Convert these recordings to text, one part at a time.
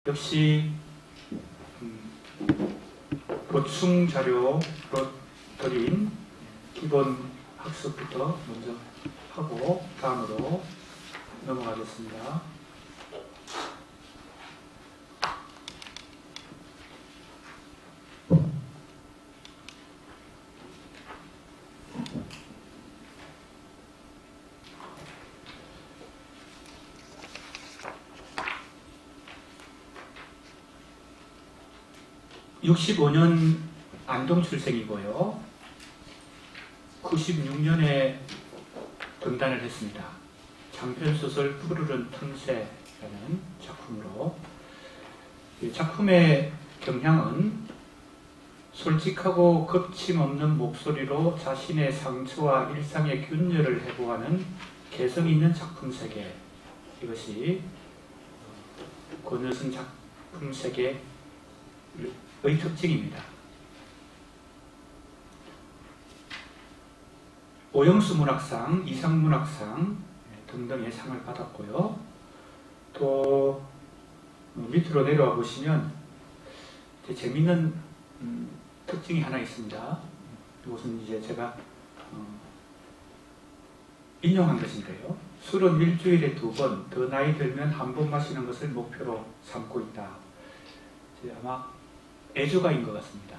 역시 보충 자료로 드린 기본 학습부터 먼저 하고 다음으로 넘어가겠습니다. (65년) 안동 출생이고요. 96년에 등단을 했습니다. 장편소설 푸르른 틈새라는 작품으로, 이 작품의 경향은 솔직하고 겁침없는 목소리로 자신의 상처와 일상의 균열을 해부하는 개성 있는 작품 세계, 이것이 권여선 작품 세계의 특징입니다. 오영수 문학상, 이상문학상 등등의 상을 받았고요. 또 밑으로 내려와 보시면 재미있는 특징이 하나 있습니다. 이것은 이제 제가 인용한 것인데요. 술은 일주일에 2번, 더 나이 들면 한 번 마시는 것을 목표로 삼고 있다. 아마 애주가인 것 같습니다.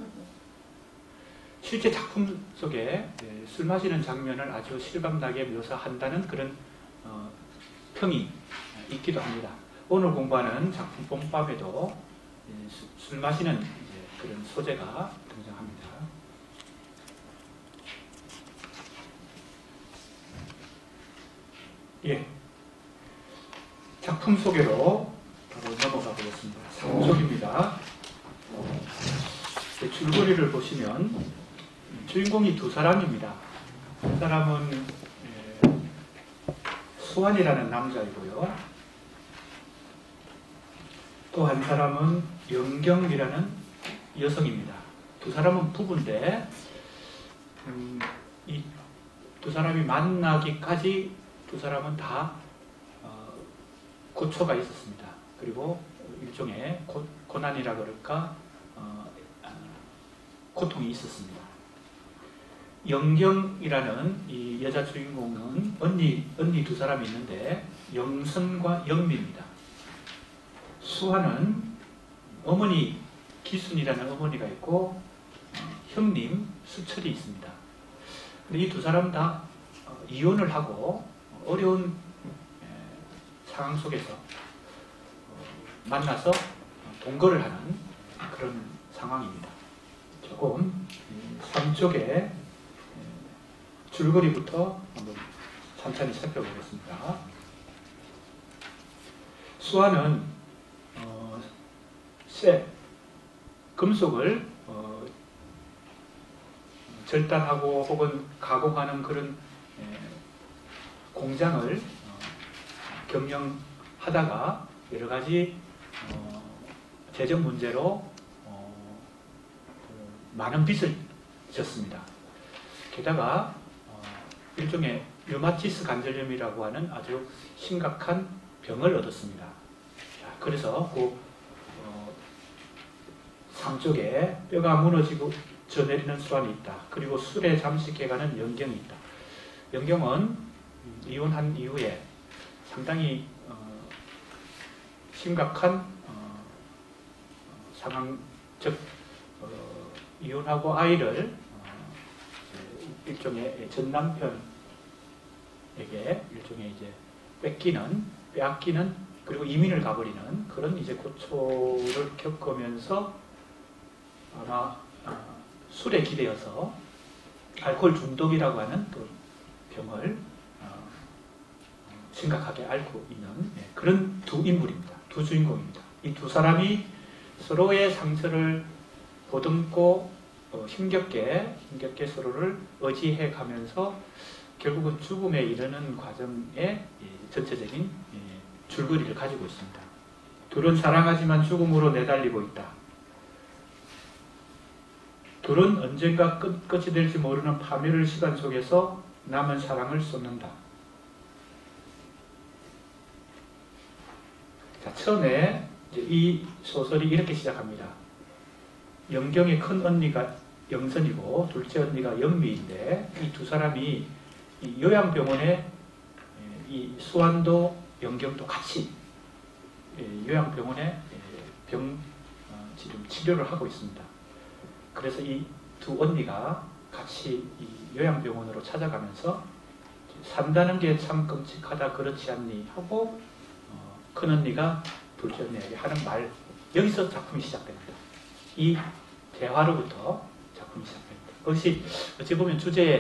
실제 작품 속에 술 마시는 장면을 아주 실감나게 묘사한다는 그런 평이 있기도 합니다. 오늘 공부하는 작품 뽕밤에도 술 마시는 그런 소재가 등장합니다. 예, 작품 소개로 바로 넘어가 보겠습니다. 3쪽입니다. 줄거리를 보시면 주인공이 2사람입니다. 한 사람은 수환이라는 남자이고요. 또 한 사람은 영경이라는 여성입니다. 2사람은 부부인데 이 2사람이 만나기까지 2사람은 다 고초가 있었습니다. 그리고 일종의 고난이라 그럴까 고통이 있었습니다. 영경이라는 이 여자 주인공은 언니 2사람이 있는데 영선과 영미입니다. 수환은 어머니 기순이라는 어머니가 있고 형님 수철이 있습니다. 근데 이 2사람 다 이혼을 하고 어려운 상황 속에서 만나서 동거를 하는 그런 상황입니다. 조금 3쪽의 줄거리부터 한번 천천히 살펴보겠습니다. 수환은 금속을 절단하고 혹은 가공하는 그런 공장을 경영하다가 여러 가지 재정 문제로 많은 빚을 졌습니다. 게다가 일종의 류마티스 관절염이라고 하는 아주 심각한 병을 얻었습니다. 그래서 그 상쪽에 뼈가 무너지고 져내리는 수환이 있다. 그리고 술에 잠식해가는 영경이 있다. 영경은 이혼한 이후에 상당히 심각한 상황, 즉 이혼하고 아이를 일종의 전 남편에게 일종의 이제 빼앗기는 그리고 이민을 가버리는 그런 이제 고초를 겪으면서 아마 술에 기대어서 알코올 중독이라고 하는 또 병을 심각하게 앓고 있는 그런 2인물입니다. 2주인공입니다. 이 2사람이 서로의 상처를 보듬고 힘겹게 서로를 의지해 가면서 결국은 죽음에 이르는 과정의 전체적인 줄거리를 가지고 있습니다. 둘은 사랑하지만 죽음으로 내달리고 있다. 둘은 언젠가 끝이 될지 모르는 파멸의 시간 속에서 남은 사랑을 쏟는다. 자, 처음에 이 소설이 이렇게 시작합니다. 영경의 큰 언니가 영선이고 둘째 언니가 연미인데 이 두 사람이 이 요양병원에 이 수완도 영경도 같이 요양병원에 지금 치료를 하고 있습니다. 그래서 이 두 언니가 같이 이 요양병원으로 찾아가면서 산다는 게 참 끔찍하다 그렇지 않니 하고 큰 언니가 둘째 언니에게 하는 말, 여기서 작품이 시작됩니다. 이 대화로부터 작품이 시작됩니다. 그것이 어찌 보면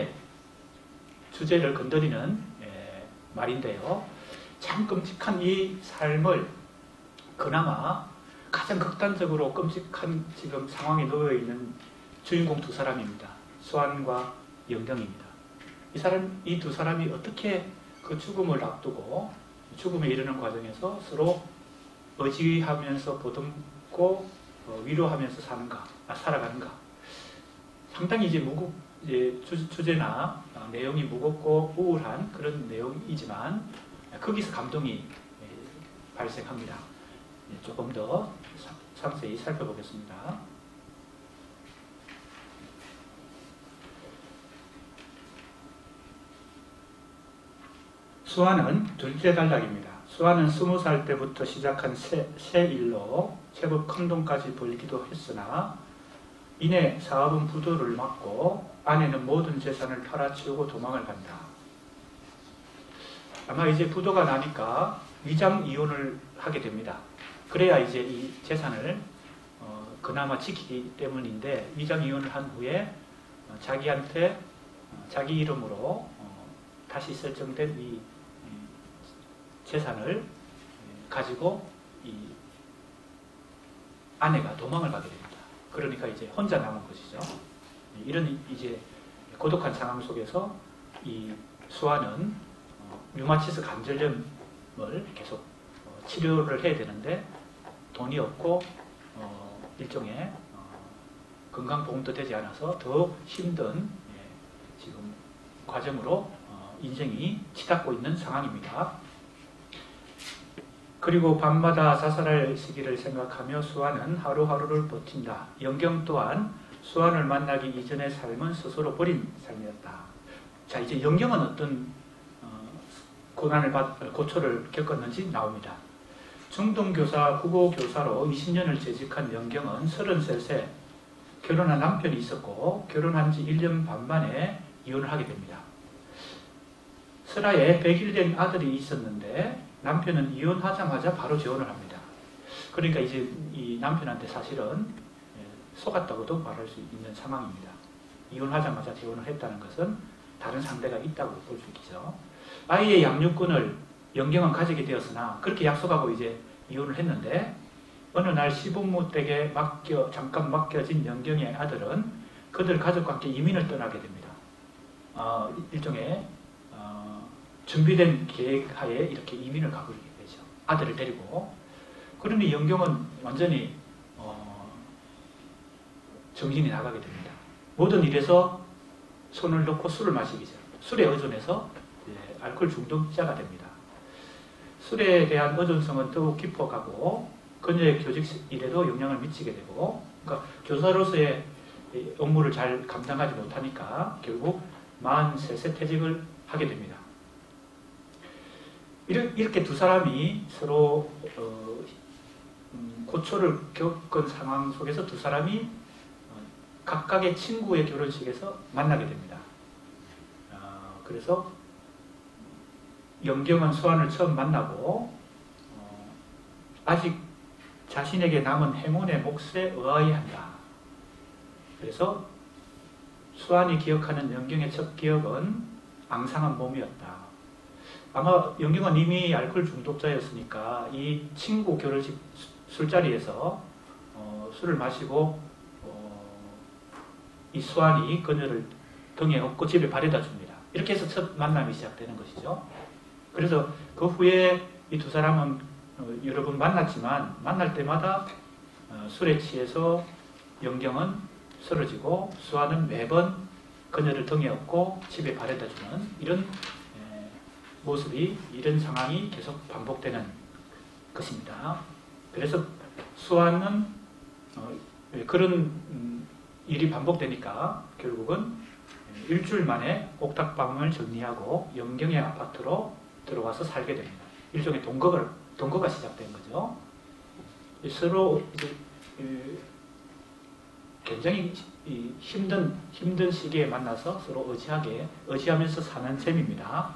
주제를 건드리는 말인데요. 참 끔찍한 이 삶을 그나마 가장 극단적으로 끔찍한 지금 상황에 놓여 있는 주인공 두 사람입니다. 수완과 영경입니다. 이 두 사람이 어떻게 그 죽음을 앞두고 죽음에 이르는 과정에서 서로 의지하면서 보듬고 위로하면서 살아가는가. 상당히 이제 주제나 내용이 무겁고 우울한 그런 내용이지만 거기서 감동이 발생합니다. 조금 더 상세히 살펴보겠습니다. 수완은 둘째 단락입니다. 수완은 20살 때부터 시작한 새 일로 제법 큰 돈까지 벌기도 했으나 이내 사업은 부도를 맞고 아내는 모든 재산을 팔아치우고 도망을 간다. 아마 이제 부도가 나니까 위장 이혼을 하게 됩니다. 그래야 이제 이 재산을 그나마 지키기 때문인데 위장 이혼을 한 후에 자기한테 자기 이름으로 다시 설정된 이 재산을 가지고 이 아내가 도망을 가게 됩니다. 그러니까 이제 혼자 남은 것이죠. 이런 이제 고독한 상황 속에서 이 수완은 류마티스 관절염을 계속 치료를 해야 되는데 돈이 없고 일종의 건강보험도 되지 않아서 더 힘든 지금 과정으로 인생이 치닫고 있는 상황입니다. 그리고 밤마다 자살할 시기를 생각하며 수완은 하루하루를 버틴다. 영경 또한 수완을 만나기 이전의 삶은 스스로 버린 삶이었다. 자, 이제 영경은 어떤 고초를 겪었는지 나옵니다. 중등교사, 국어교사로 20년을 재직한 영경은 33세 결혼한 남편이 있었고 결혼한 지 1년 반 만에 이혼을 하게 됩니다. 설아에 100일 된 아들이 있었는데 남편은 이혼하자마자 바로 재혼을 합니다. 그러니까 이제 이 남편한테 사실은 속았다고도 말할 수 있는 상황입니다. 이혼하자마자 재혼을 했다는 것은 다른 상대가 있다고 볼 수 있죠. 아이의 양육권을 영경은 가지게 되었으나 그렇게 약속하고 이제 이혼을 했는데 어느 날 시부모 댁에 잠깐 맡겨진 영경의 아들은 그들 가족과 함께 이민을 떠나게 됩니다. 일종의 준비된 계획하에 이렇게 이민을 가고 되죠. 아들을 데리고. 그러니 영경은 완전히 정신이 나가게 됩니다. 모든 일에서 손을 놓고 술을 마시기 전 술에 의존해서 알코올 중독자가 됩니다. 술에 대한 의존성은 더욱 깊어가고 그녀의 교직 일에도 영향을 미치게 되고, 그러니까 교사로서의 업무를 잘 감당하지 못하니까 결국 43세 퇴직을 하게 됩니다. 이렇게 두 사람이 서로 고초를 겪은 상황 속에서 두 사람이 각각의 친구의 결혼식에서 만나게 됩니다. 그래서 영경은 수완을 처음 만나고 아직 자신에게 남은 행운의 몫에 의아해 한다. 그래서 수완이 기억하는 영경의 첫 기억은 앙상한 몸이었다. 아마 영경은 이미 알코올 중독자였으니까 이 친구 결혼식 술자리에서 술을 마시고 이 수완이 그녀를 등에 업고 집에 바래다 줍니다. 이렇게 해서 첫 만남이 시작되는 것이죠. 그래서 그 후에 이 두 사람은 여러 번 만났지만 만날 때마다 술에 취해서 영경은 쓰러지고 수완은 매번 그녀를 등에 업고 집에 바래다 주는 이런 모습이, 이런 상황이 계속 반복되는 것입니다. 그래서 수아는 그런 일이 반복되니까 결국은 일주일 만에 옥탑방을 정리하고 영경의 아파트로 들어와서 살게 됩니다. 일종의 동거가 시작된 거죠. 서로 이제 굉장히 힘든 시기에 만나서 서로 의지하면서 사는 셈입니다.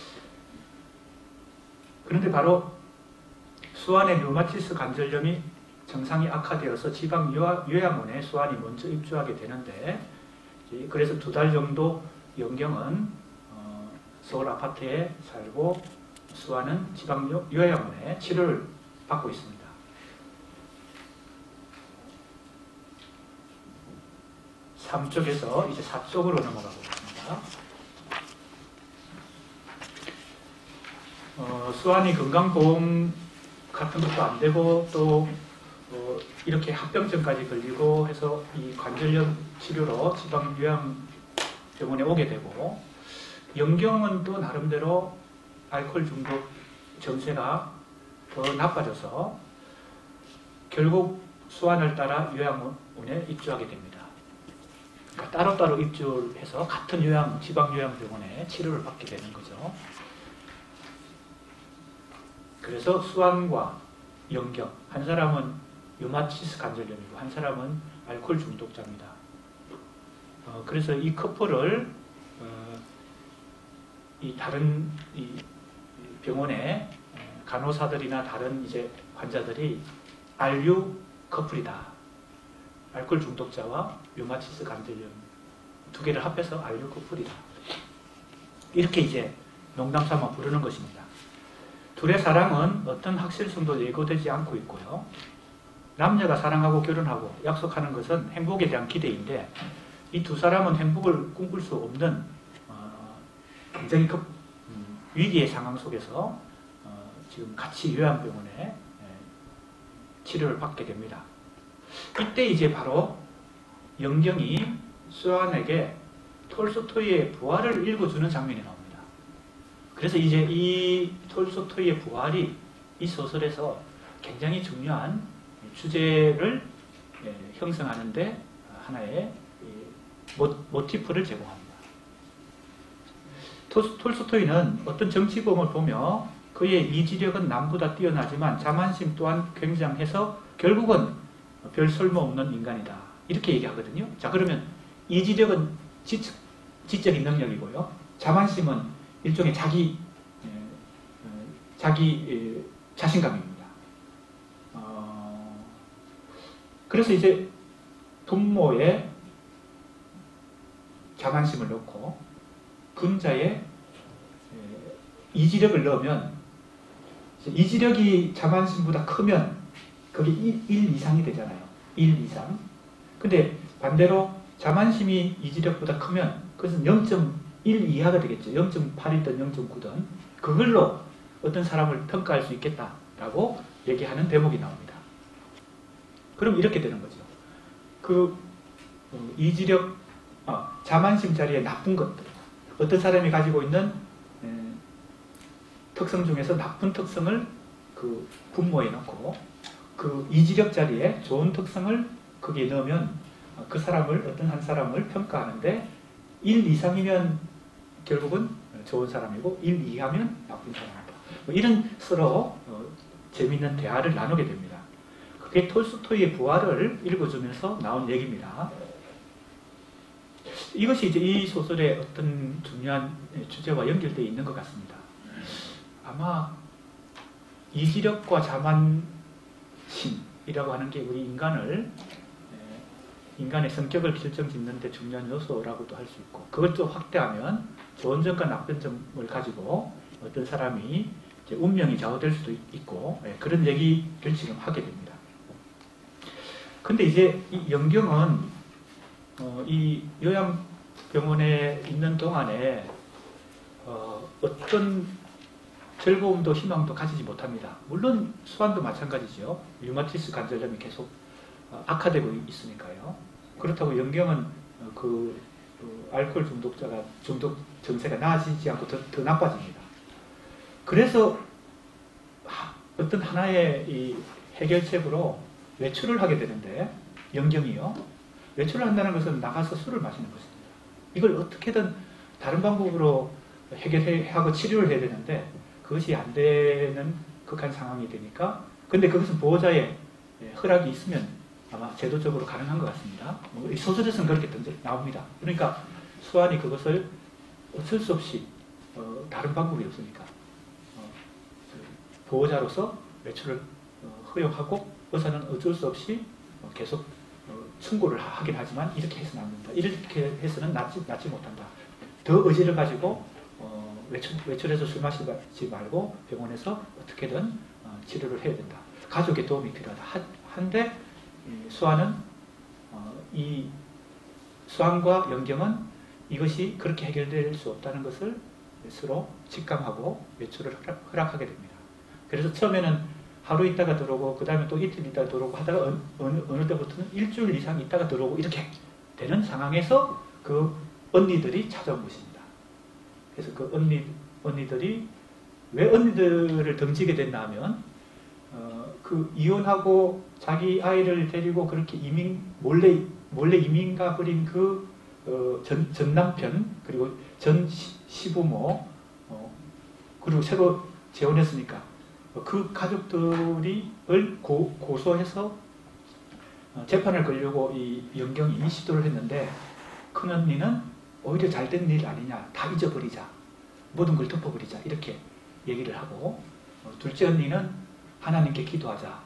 그런데 바로 수완의 류마티스 관절염이 증상이 악화되어서 지방 요양원에 수완이 먼저 입주하게 되는데, 그래서 2달 정도 영경은 서울 아파트에 살고 수완은 지방 요양원에 치료를 받고 있습니다. 3쪽에서 이제 4쪽으로 넘어가 보겠습니다. 수완이 건강보험 같은 것도 안 되고 또 이렇게 합병증까지 걸리고 해서 이 관절염 치료로 지방 요양병원에 오게 되고, 영경은 또 나름대로 알코올 중독 증세가 더 나빠져서 결국 수완을 따라 요양원에 입주하게 됩니다. 그러니까 따로따로 입주해서 같은 지방 요양병원에 치료를 받게 되는 거죠. 그래서 수완과 영경, 한 사람은 류마티스 관절염이고 한 사람은 알코올 중독자입니다. 그래서 이 커플을 다른 병원의 간호사들이나 다른 이제 환자들이 RU 커플이다. 알코올 중독자와 류마티스 관절염 2개를 합해서 RU 커플이다. 이렇게 이제 농담 삼아 부르는 것입니다. 둘의 사랑은 어떤 확실성도 예고되지 않고 있고요. 남녀가 사랑하고 결혼하고 약속하는 것은 행복에 대한 기대인데, 이 2 사람은 행복을 꿈꿀 수 없는 굉장히 위기의 상황 속에서 지금 같이 요양병원에 치료를 받게 됩니다. 이때 이제 바로 영경이 수완에게 톨스토이의 부활을 읽어주는 장면이 나옵니다. 그래서 이제 이 톨스토이의 부활이 이 소설에서 굉장히 중요한 주제를 형성하는데 하나의 모티프를 제공합니다. 톨스토이는 어떤 정치범을 보며 그의 이지력은 남보다 뛰어나지만 자만심 또한 굉장해서 결국은 별 쓸모없는 인간이다. 이렇게 얘기하거든요. 자, 그러면 이지력은 지적인 능력이고요. 자만심은 일종의 자신감입니다. 그래서 이제 분모에 자만심을 넣고 분자에 이지력을 넣으면, 이지력이 자만심보다 크면 그게 1 이상이 되잖아요. 1 이상. 근데 반대로 자만심이 이지력보다 크면 그것은 0.1 이하가 되겠죠. 0.8이든 0.9든 그걸로 어떤 사람을 평가할 수 있겠다라고 얘기하는 대목이 나옵니다. 그럼 이렇게 되는 거죠. 이지력, 자만심 자리에 나쁜 것들, 어떤 사람이 가지고 있는 특성 중에서 나쁜 특성을 그 분모에 넣고, 그 이지력 자리에 좋은 특성을 거기에 넣으면 그 사람을, 어떤 한 사람을 평가하는데 1 이상이면 결국은 좋은 사람이고 1 이하면 나쁜 사람이다. 이런 서로 재미있는 대화를 나누게 됩니다. 그게 톨스토이의 부활을 읽어주면서 나온 얘기입니다. 이것이 이제 이 소설의 어떤 중요한 주제와 연결되어 있는 것 같습니다. 아마 이지력과 자만심이라고 하는 게 우리 인간의 성격을 결정짓는 데 중요한 요소라고도 할 수 있고, 그걸 또 확대하면 좋은 점과 나쁜 점을 가지고 어떤 사람이 이제 운명이 좌우될 수도 있고, 그런 얘기를 지금 하게 됩니다. 근데 이제 이 영경은 이 요양병원에 있는 동안에 어떤 즐거움도 희망도 가지지 못합니다. 물론 수완도 마찬가지죠. 류마티스 관절염이 계속 악화되고 있으니까요. 그렇다고 영경은 그 알코올 중독 증세가 나아지지 않고 더 나빠집니다. 그래서 어떤 하나의 이 해결책으로 외출을 하게 되는데 영경이요. 외출을 한다는 것은 나가서 술을 마시는 것입니다. 이걸 어떻게든 다른 방법으로 해결하고 치료를 해야 되는데 그것이 안 되는 극한 상황이 되니까 근데 그것은 보호자의 허락이 있으면 아마 제도적으로 가능한 것 같습니다. 이 소설에서는 그렇게 나옵니다. 그러니까 수완이 그것을 어쩔 수 없이 다른 방법이 없으니까 보호자로서 외출을 허용하고 의사는 어쩔 수 없이 계속 충고를 하긴 하지만 이렇게 해서는 안 된다. 이렇게 해서는 낫지 못한다. 더 의지를 가지고 외출해서 술 마시지 말고 병원에서 어떻게든 치료를 해야 된다. 가족의 도움이 필요하다. 한데 수완은 이 수완과 영경은 이것이 그렇게 해결될 수 없다는 것을 스스로 직감하고 외출을 허락하게 됩니다. 그래서 처음에는 하루 있다가 들어오고 그 다음에 또 이틀 있다가 들어오고 하다가 어느 때부터는 일주일 이상 있다가 들어오고 이렇게 되는 상황에서 그 언니들이 찾아온 것입니다. 그래서 그 언니들이 왜 언니들을 등지게 됐나 하면 그 이혼하고 자기 아이를 데리고 그렇게 몰래 이민 가버린 그 전 남편 그리고 전 시부모 그리고 새로 재혼했으니까 그 가족들이 고소해서 재판을 걸려고 이 영경이 시도를 했는데 큰언니는 오히려 잘된 일 아니냐, 다 잊어버리자, 모든 걸 덮어버리자 이렇게 얘기를 하고 둘째 언니는 하나님께 기도하자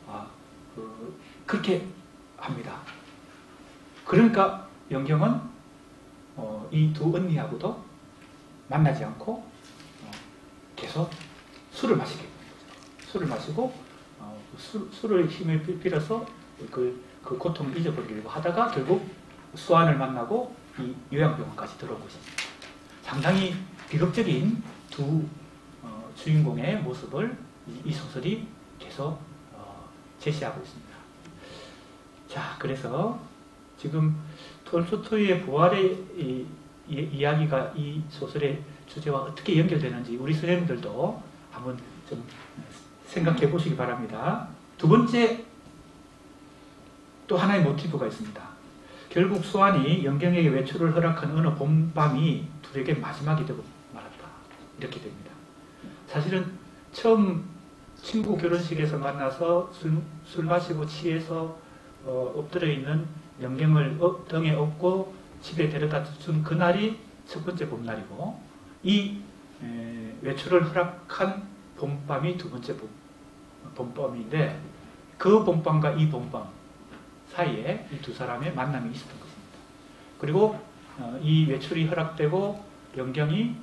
그렇게 합니다. 그러니까 영경은 이 두 언니하고도 만나지 않고 계속 술을 마시게 됩니다. 술을 마시고 술을 힘을 빌어서 그 고통을 잊어버리려고 하다가 결국 수완을 만나고 이 요양병원까지 들어온 것입니다. 상당히 비극적인 두 주인공의 모습을 이 소설이 계속 제시하고 있습니다. 자, 그래서 지금 톨스토이의 부활의 이야기가 이 소설의 주제와 어떻게 연결되는지 우리 선생님들도 한번 좀 생각해 보시기 바랍니다. 두 번째 또 하나의 모티브가 있습니다. 결국 수완이 영경에게 외출을 허락한 어느 봄밤이 둘에게 마지막이 되고 말았다. 이렇게 됩니다. 사실은 처음 친구 결혼식에서 만나서 술 마시고 취해서 엎드려 있는 영경을 등에 업고 집에 데려다 준 그날이 첫 번째 봄날이고 이 외출을 허락한 봄밤이 두 번째 봄밤인데 그 봄밤과 이 봄밤 사이에 이 두 사람의 만남이 있었던 것입니다. 그리고 이 외출이 허락되고 영경이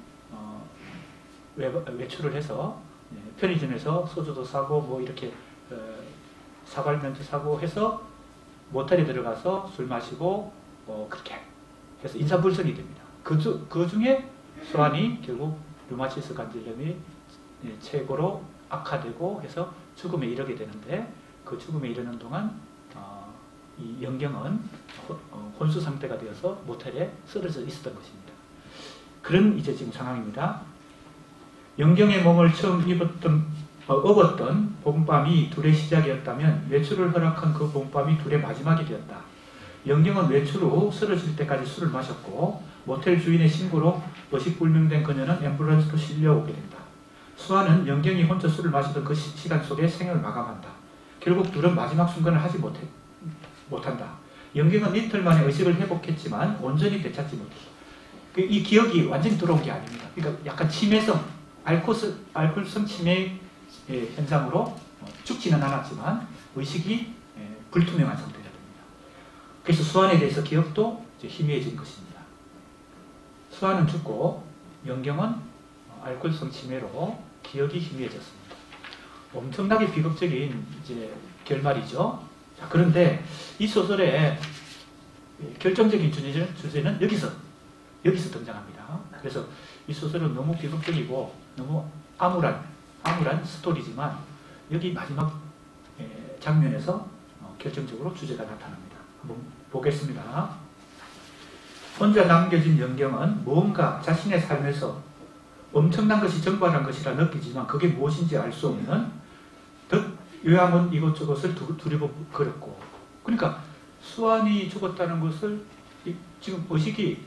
외출을 해서 편의점에서 소주도 사고 뭐 이렇게 사발면도 사고 해서 모텔에 들어가서 술 마시고 그렇게 해서 인사불성이 됩니다. 그 중에 수완이 결국 류마티스 관절염이 최고로 악화되고 해서 죽음에 이르게 되는데 그 죽음에 이르는 동안 이 영경은 혼수 상태가 되어서 모텔에 쓰러져 있었던 것입니다. 그런 이제 지금 상황입니다. 영경의 몸을 처음 업었던 봄밤이 둘의 시작이었다면 외출을 허락한 그 봄밤이 둘의 마지막이 되었다. 영경은 외출 후 쓰러질 때까지 술을 마셨고 모텔 주인의 신고로 의식불명된 그녀는 앰뷸런스로 실려오게 된다. 수아는 영경이 혼자 술을 마시던 그 시간 속에 생을 마감한다. 결국 둘은 마지막 순간을 하지 못한다. 영경은 이틀 만에 의식을 회복했지만 온전히 되찾지 못했다. 이 기억이 완전히 들어온 게 아닙니다. 그러니까 약간 치매성, 알코올성 치매 현상으로 죽지는 않았지만 의식이 불투명한 상태가 됩니다. 그래서 수완에 대해서 기억도 희미해진 것입니다. 수완은 죽고 영경은 알코올성 치매로 기억이 희미해졌습니다. 엄청나게 비극적인 이제 결말이죠. 자, 그런데 이 소설의 결정적인 주제는 여기서 등장합니다. 그래서 이 소설은 너무 비극적이고 너무 암울한 스토리지만 여기 마지막 장면에서 결정적으로 주제가 나타납니다. 한번 보겠습니다. 혼자 남겨진 영경은 무언가 자신의 삶에서 엄청난 것이 정발한 것이라 느끼지만 그게 무엇인지 알 수 없는 요양은 이것저것을 두리번 걸었고, 그러니까 수완이 죽었다는 것을 지금 의식이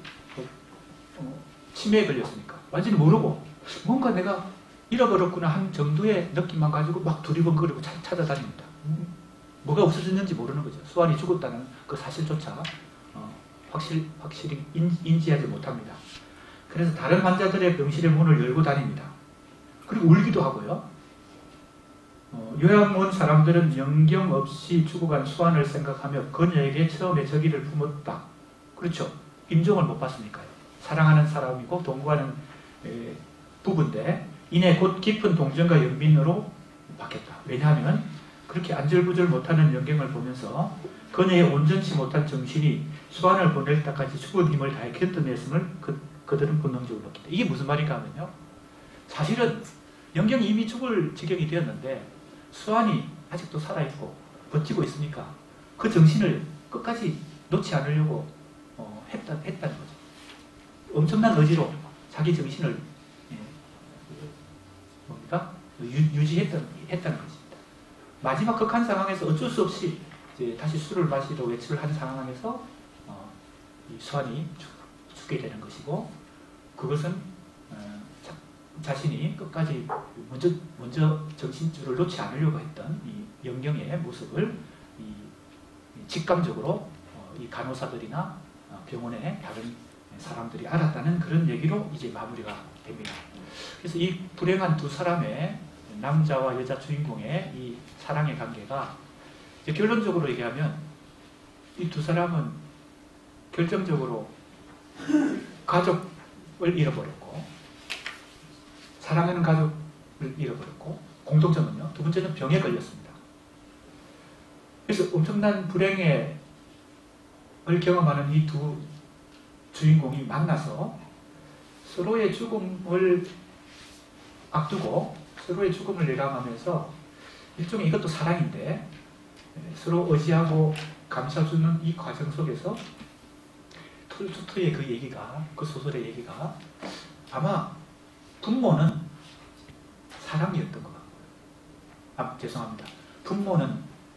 치매에 걸렸으니까 완전히 모르고 뭔가 내가 잃어버렸구나 한 정도의 느낌만 가지고 막 두리번거리고 찾아다닙니다. 뭐가 없어졌는지 모르는 거죠. 수완이 죽었다는 그 사실조차 확실히 인지하지 못합니다. 그래서 다른 환자들의 병실의 문을 열고 다닙니다. 그리고 울기도 하고요. 요양 온 사람들은 영경 없이 죽어간 수완을 생각하며 그녀에게 처음에 저기를 품었다. 그렇죠. 임종을 못 받으니까요. 사랑하는 사람이고 동거하는 부부인데 이내 곧 깊은 동정과 연민으로 바뀌었다. 왜냐하면 그렇게 안절부절 못하는 영경을 보면서 그녀의 온전치 못한 정신이 수완을 보낼 때까지 죽은 힘을 다해 견뎌냈음을 그들은 본능적으로 느낀다. 이게 무슨 말인가 하면요. 사실은 영경이 이미 죽을 지경이 되었는데 수완이 아직도 살아있고 버티고 있으니까 그 정신을 끝까지 놓지 않으려고 했다는 거죠. 엄청난 의지로 자기 정신을 유지했다는 것입니다. 마지막 극한 상황에서 어쩔 수 없이 이제 다시 술을 마시러 외출을 한 상황에서 이 수완이 죽게 되는 것이고, 그것은 자신이 끝까지 먼저 정신줄을 놓지 않으려고 했던 이 영경의 모습을 직감적으로 이 간호사들이나 병원의 다른 사람들이 알았다는 그런 얘기로 이제 마무리가 됩니다. 그래서 이 불행한 두 사람의 남자와 여자 주인공의 이 사랑의 관계가 결론적으로 얘기하면 이 두 사람은 결정적으로 가족을 잃어버렸고, 사랑하는 가족을 잃어버렸고, 공통점은요, 두 번째는 병에 걸렸습니다. 그래서 엄청난 불행을 경험하는 이 두 주인공이 만나서 서로의 죽음을 앞두고 서로의 죽음을 예감하면서 일종의 이것도 사랑인데 서로 의지하고 감싸주는 이 과정 속에서 톨스토이의 그 얘기가, 그 소설의 얘기가 아마 분모는 사랑이었던 것 같고요. 죄송합니다. 분모는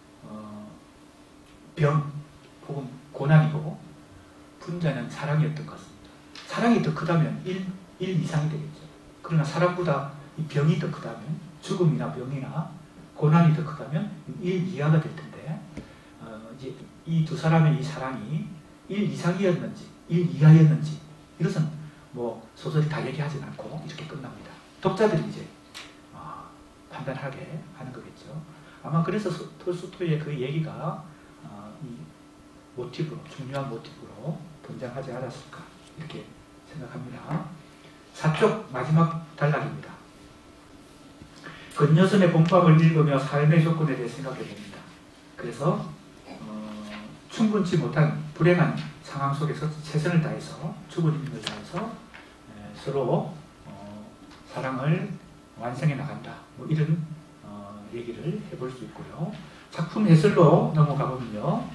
병 혹은 고난이고 분자는 사랑이었던 것 같습니다. 사랑이 더 크다면 1 이상이 되겠죠. 그러나 사랑보다 이 병이 더 크다면, 죽음이나 병이나 고난이 더 크다면 1 이하가 될 텐데, 이제 이 두 사람의 이 사랑이 1 이상이었는지 1 이하였는지 이것은 뭐 소설이 다 얘기하진 않고 이렇게 끝납니다. 독자들이 이제 판단하게 하는 거겠죠. 아마 그래서 톨스토이의 그 얘기가 이 모티브로, 중요한 모티브로 등장하지 않았을까 이렇게 생각합니다. 4쪽 마지막 단락입니다. 건여선의 본밥을 읽으며 삶의 조건에 대해 생각해 봅니다. 그래서 충분치 못한 불행한 상황 속에서 최선을 다해서, 죽은 힘을 다해서 서로 사랑을 완성해 나간다. 뭐 이런 얘기를 해볼 수 있고요. 작품 해설로 넘어가 보면요.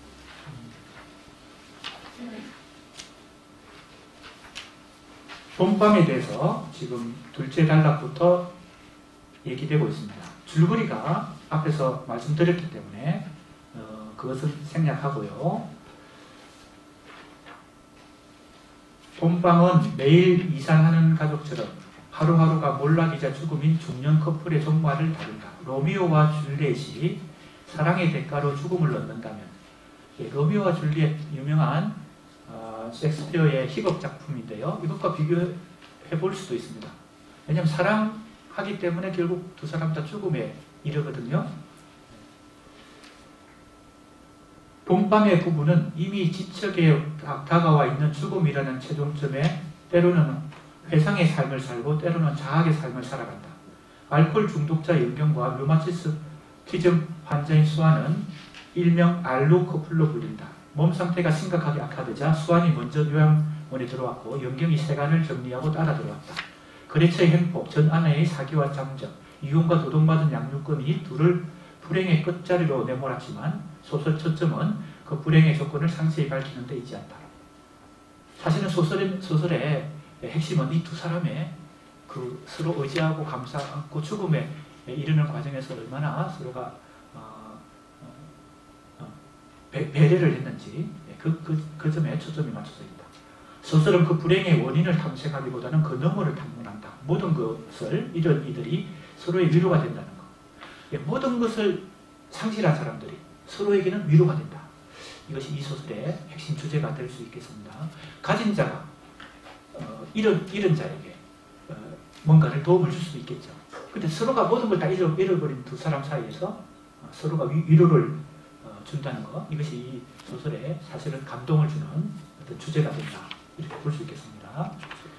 봄밤에 대해서 지금 둘째 단락부터 얘기되고 있습니다. 줄거리가 앞에서 말씀드렸기 때문에 그것은 생략하고요. 봄밤은 매일 이상하는 가족처럼 하루하루가 몰락이자 죽음인 중년 커플의 종말을 다룬다. 로미오와 줄리엣이 사랑의 대가로 죽음을 얻는다면, 로미오와 줄리엣 유명한 셰익스피어의 희곡 작품인데요. 이것과 비교해 볼 수도 있습니다. 왜냐하면 사랑하기 때문에 결국 두 사람 다 죽음에 이르거든요. 봄밤의 부부는 이미 지척에 다가와 있는 죽음이라는 최종점에 때로는 회상의 삶을 살고 때로는 자학의 삶을 살아간다. 알코올 중독자 영경과 류마티즘 환자인 수완은 일명 알루 커플로 불린다. 몸 상태가 심각하게 악화되자 수완이 먼저 요양원에 들어왔고 영경이 세간을 정리하고 따라 들어왔다. 거래처의 횡포, 전 아내의 사기와 잠적, 이혼과 도둑맞은 양육권이 둘을 불행의 끝자리로 내몰았지만 소설 초점은 그 불행의 조건을 상세히 밝히는 데 있지 않다. 사실은 소설의 핵심은 이 두 사람의 그 서로 의지하고 감싸 안고 죽음에 이르는 과정에서 얼마나 서로가 배려를 했는지 그 점에 초점이 맞춰져 있다. 소설은 그 불행의 원인을 탐색하기보다는 그 너머를 탐문한다. 모든 것을 이런 이들이 서로의 위로가 된다는 것. 모든 것을 상실한 사람들이 서로에게는 위로가 된다. 이것이 이 소설의 핵심 주제가 될 수 있겠습니다. 가진 자가 잃은 자에게 뭔가를 도움을 줄 수도 있겠죠. 근데 서로가 모든 걸 다 잃어버린 두 사람 사이에서 서로가 위로를 준다는 것, 이것이 이 소설에 사실은 감동을 주는 어떤 주제가 된다. 이렇게 볼 수 있겠습니다.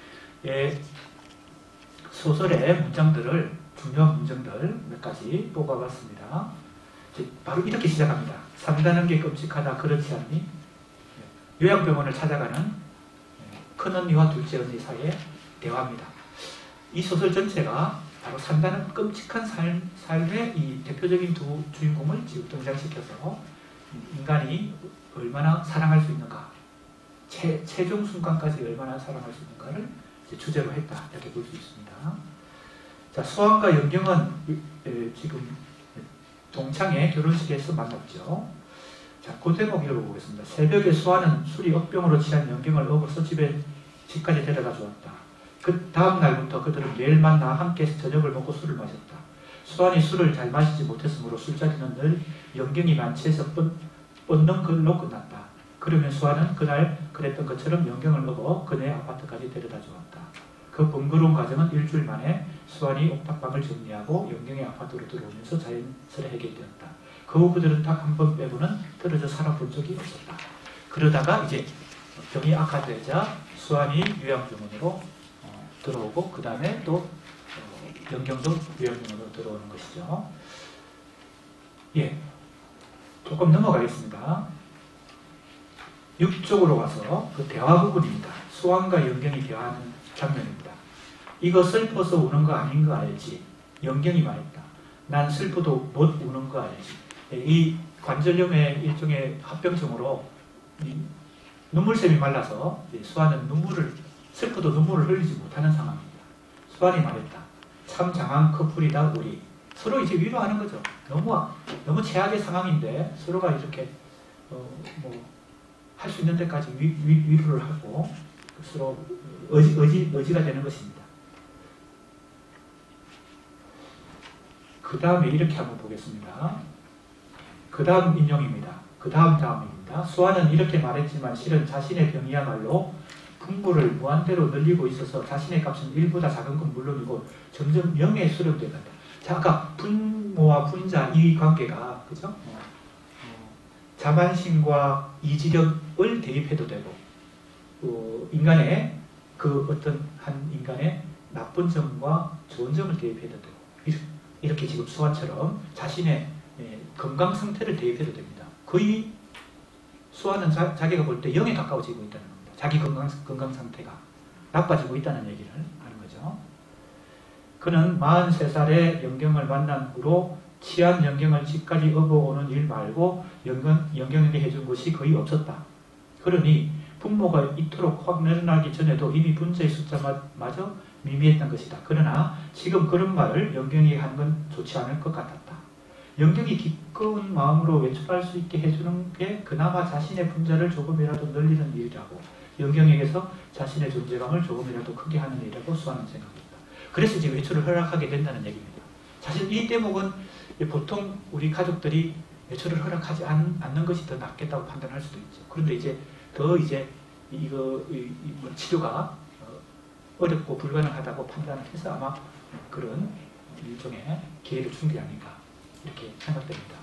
소설의 문장들을, 중요한 문장들 몇 가지 뽑아봤습니다. 바로 이렇게 시작합니다. 산다는 게 끔찍하다, 그렇지 않니? 요양병원을 찾아가는 큰언니와 둘째 언니 사이의 대화입니다. 이 소설 전체가 바로 산다는 끔찍한 삶의 이 대표적인 두 주인공을 지금 등장시켜서 인간이 얼마나 사랑할 수 있는가, 최종 순간까지 얼마나 사랑할 수 있는가를 주제로 했다, 이렇게 볼 수 있습니다. 자, 수완과 영경은 지금 동창의 결혼식에서 만났죠. 자, 그 제목 읽어보겠습니다. 새벽에 수완은 술이 억병으로 취한 영경을 업어서 집까지 데려다 주었다. 그 다음 날부터 그들은 매일 만나 함께 저녁을 먹고 술을 마셨다. 수완이 술을 잘 마시지 못했으므로 술자리는 늘 영경이 만취해서 뻗는 걸로 끝났다. 그러면 수완은 그날 그랬던 것처럼 영경을 업어 그네 아파트까지 데려다 주었다. 그 번거로운 과정은 일주일 만에 수완이 옥탑방을 정리하고 영경의 아파트로 들어오면서 자연스레 해결되었다. 그 후 그들은 딱 한 번 빼고는 떨어져 살아본 적이 없었다. 그러다가 이제 병이 악화되자 수완이 요양병원으로 들어오고 그 다음에 또 영경도 요양병원으로 들어오는 것이죠. 조금 넘어가겠습니다. 6쪽으로 가서 그 대화 부분입니다. 수완과 영경이 대화하는 장면입니다. 이거 슬퍼서 우는 거 아닌 거 알지? 영경이 말했다. 난 슬퍼도 못 우는 거 알지? 이 관절염의 일종의 합병증으로 눈물샘이 말라서 수완은 슬퍼도 눈물을 흘리지 못하는 상황입니다. 수완이 말했다. 참 장한 커플이다 우리. 서로 이제 위로하는 거죠. 너무 최악의 상황인데 서로가 이렇게 할 수 있는 데까지 위로를 하고 서로 의지가 되는 것입니다. 그 다음에 이렇게 한번 보겠습니다. 그 다음 인용입니다. 그 다음입니다. 수완은 이렇게 말했지만 실은 자신의 병이야말로 분모를 무한대로 늘리고 있어서 자신의 값은 1보다 작은 건 물론이고 점점 0에 수렴되어 간다. 자, 아까 분모와 분자 이 관계가 그죠? 자만심과 이지력을 대입해도 되고 인간의 그 어떤 한 인간의 나쁜 점과 좋은 점을 대입해도 되고 이렇게 지금 수완처럼 자신의 건강 상태를 대입해도 됩니다. 거의 수완은 자기가 볼 때 0에 가까워지고 있다는 겁니다. 자기 건강 상태가 나빠지고 있다는 얘기를 하는 거죠. 그는 43살에 영경을 만난 후로 취한 영경을 집까지 업어오는 일 말고 영경에게 해준 것이 거의 없었다. 그러니 분모가 이토록 확 늘어나기 전에도 이미 분자의 숫자마저 미미했던 것이다. 그러나 지금 그런 말을 영경이 하는 건 좋지 않을 것 같았다. 영경이 기꺼운 마음으로 외출할 수 있게 해주는 게 그나마 자신의 분자를 조금이라도 늘리는 일이라고, 영경에게서 자신의 존재감을 조금이라도 크게 하는 일이라고 수완은 생각했다. 그래서 지금 외출을 허락하게 된다는 얘기입니다. 사실 이 대목은 보통 우리 가족들이 외출을 허락하지 않는 것이 더 낫겠다고 판단할 수도 있죠. 그런데 이제 이거 치료가 어렵고 불가능하다고 판단을 해서 아마 그런 일종의 기회를 준 게 아닌가 이렇게 생각됩니다.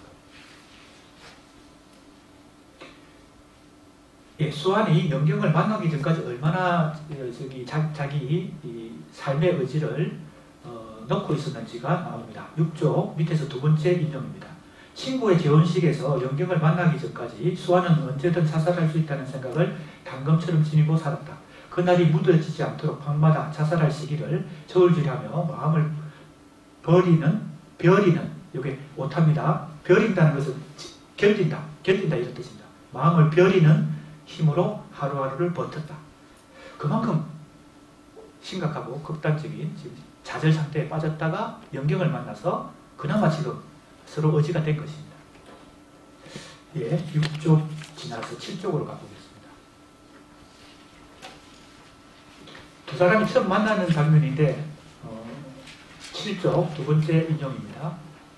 수완이 영경을 만나기 전까지 얼마나 자기 삶의 의지를 넣고 있었는지가 나옵니다. 6조 밑에서 두 번째 인용입니다. 친구의 재혼식에서 영경을 만나기 전까지 수완은 언제든 자살할 수 있다는 생각을 단검처럼 지니고 살았다. 그날이 무뎌지지 않도록 밤마다 자살할 시기를 저울질하며 마음을 벼리는 이게 오타입니다. 벼린다는 것은 견딘다 이런 뜻입니다. 마음을 벼리는 힘으로 하루하루를 버텼다. 그만큼 심각하고 극단적인 좌절 상태에 빠졌다가 영경을 만나서 그나마 지금 서로 의지가 된 것입니다. 예, 6쪽 지나서 7쪽으로 가보겠습니다. 두 사람이 처음 만나는 장면인데 7쪽 두 번째 인용입니다.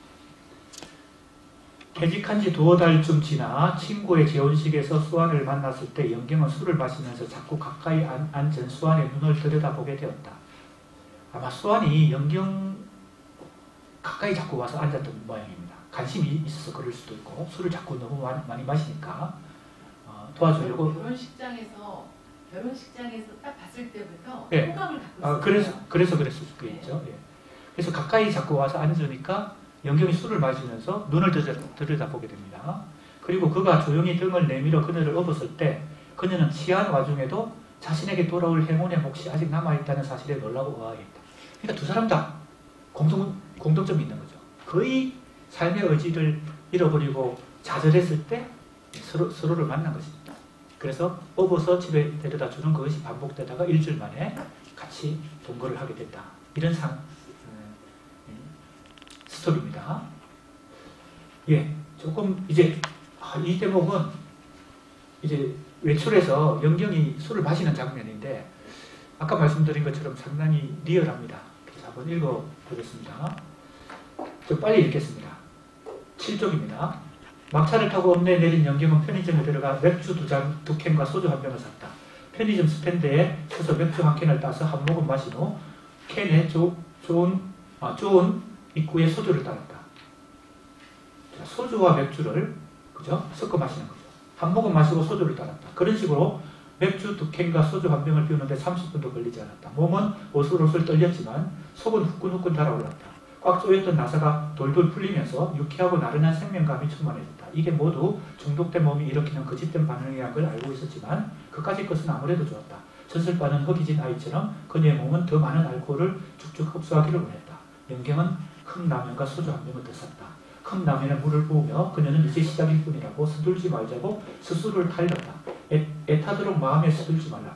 퇴직한 지 2달쯤 지나 친구의 재혼식에서 수완을 만났을 때 영경은 술을 마시면서 자꾸 가까이 앉은 수완의 눈을 들여다보게 되었다. 아마 수완이 영경 가까이 자꾸 와서 앉았던 모양입니다. 관심이 있어서 그럴 수도 있고 술을 자꾸 너무 많이 마시니까 도와주려고. 결혼식장에서 딱 봤을 때부터 예. 호감을 갖고 있어요. 그래서 그랬을 수 있죠. 예. 그래서 가까이 자꾸 와서 앉으니까 영경이 술을 마시면서 눈을 들여다보게 됩니다. 그리고 그가 조용히 등을 내밀어 그녀를 업었을 때 그녀는 취한 와중에도 자신에게 돌아올 행운의 몫이 아직 남아있다는 사실에 놀라고 의아했다. 그러니까 두 사람 다 공통점이 있는 거죠. 거의 삶의 의지를 잃어버리고 좌절했을 때 서로를 만난 것입니다. 그래서 업어서 집에 데려다 주는 그것이 반복되다가 일주일 만에 같이 동거를 하게 됐다. 이런 스토리입니다. 예, 조금 이제 이 대목은 이제 외출해서 영경이 술을 마시는 장면인데 아까 말씀드린 것처럼 상당히 리얼합니다. 그래서 한번 읽어보겠습니다. 좀 빨리 읽겠습니다. 7쪽입니다. 막차를 타고 읍내에 내린 영경은 편의점에 들어가 맥주 2캔과 소주 1병을 샀다. 편의점 스탠드에 서서 맥주 1캔을 따서 한 모금 마신 후 캔에 좋은 입구에 소주를 따랐다. 소주와 맥주를 그죠? 섞어 마시는 거죠. 한 모금 마시고 소주를 따랐다. 그런 식으로 맥주 2캔과 소주 1병을 비우는데 30분도 걸리지 않았다. 몸은 오슬오슬 떨렸지만 속은 후끈후끈 달아올랐다. 꽉 조였던 나사가 돌돌 풀리면서 유쾌하고 나른한 생명감이 충만해졌다. 이게 모두 중독된 몸이 일으키는 거짓된 반응이라는 걸 알고 있었지만 그까짓 것은 아무래도 좋았다. 전설바는 허기진 아이처럼 그녀의 몸은 더 많은 알코올을 쭉쭉 흡수하기를 원했다. 영경은 큰 라면과 소주 1병을 더 샀다. 큰 라면에 물을 부으며 그녀는 이제 시작일 뿐이라고 서둘지 말자고 스스로를 타일렀다. 애타도록 마음에 서둘지 말라.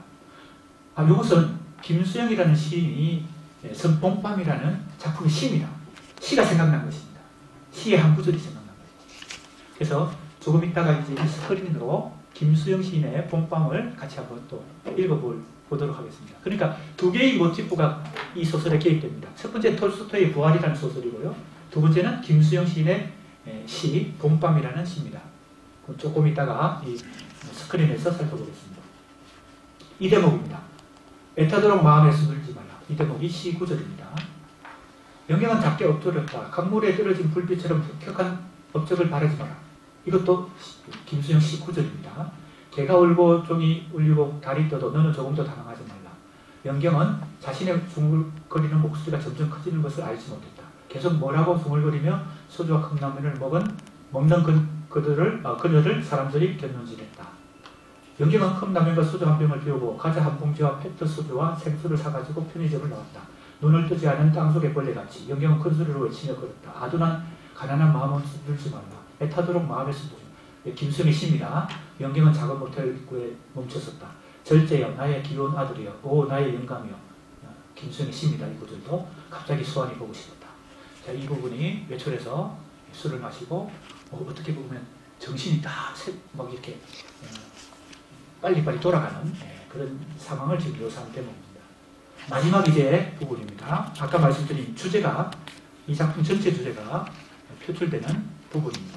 이것은 김수영이라는 시인이 선봉밤이라는 작품의 시입니다. 시가 생각난 것입니다. 시의 한 구절이 생각난 것입니다. 그래서 조금 있다가 이제 스크린으로 김수영 시인의 봄밤을 같이 한번 또 읽어보도록 하겠습니다. 그러니까 두 개의 모티프가 이 소설에 개입됩니다. 첫 번째 톨스토이의 부활이라는 소설이고요. 두 번째는 김수영 시인의 시 봄밤이라는 시입니다. 조금 있다가 이 스크린에서 살펴보겠습니다. 이 대목입니다. 애타도록 마음에 서둘지 말라. 이 대목이 시 구절입니다. 영경은 작게 엎드렸다. 강물에 떨어진 불빛처럼 혁혁한 업적을 바라지 마라. 이것도 김수영 시 구절입니다. 개가 울고 종이 울리고 달이 떠도 너는 조금도 당황하지 말라. 영경은 자신의 중얼거리는 목소리가 점점 커지는 것을 알지 못했다. 계속 뭐라고 중얼거리며 소주와 컵라면을 먹는 그녀를 사람들이 곁눈질했다. 영경은 컵라면과 소주 1병을 비우고 과자 1봉지와 페트 소주와 생수를 사가지고 편의점을 나왔다. 눈을 뜨지 않은 땅속의 벌레같이 영경은 큰 소리로 외치며 걸었다. 아둔한 가난한 마음은 서둘지 말라. 애타도록 마음에 서둘지. 김수영의 시입니다. 영경은 작은 모텔 입구에 멈췄었다. 절제여 나의 귀여운 아들이여 오 나의 영감이여. 김수영의 시입니다. 이 구절도 갑자기 수완이 보고 싶었다. 자, 이 부분이 외출해서 술을 마시고 어떻게 보면 정신이 막 이렇게 빨리빨리 돌아가는 그런 상황을 지금 묘사한 대목입니다. 마지막 이제 부분입니다. 아까 말씀드린 주제가 이 작품 전체 주제가 표출되는 부분입니다.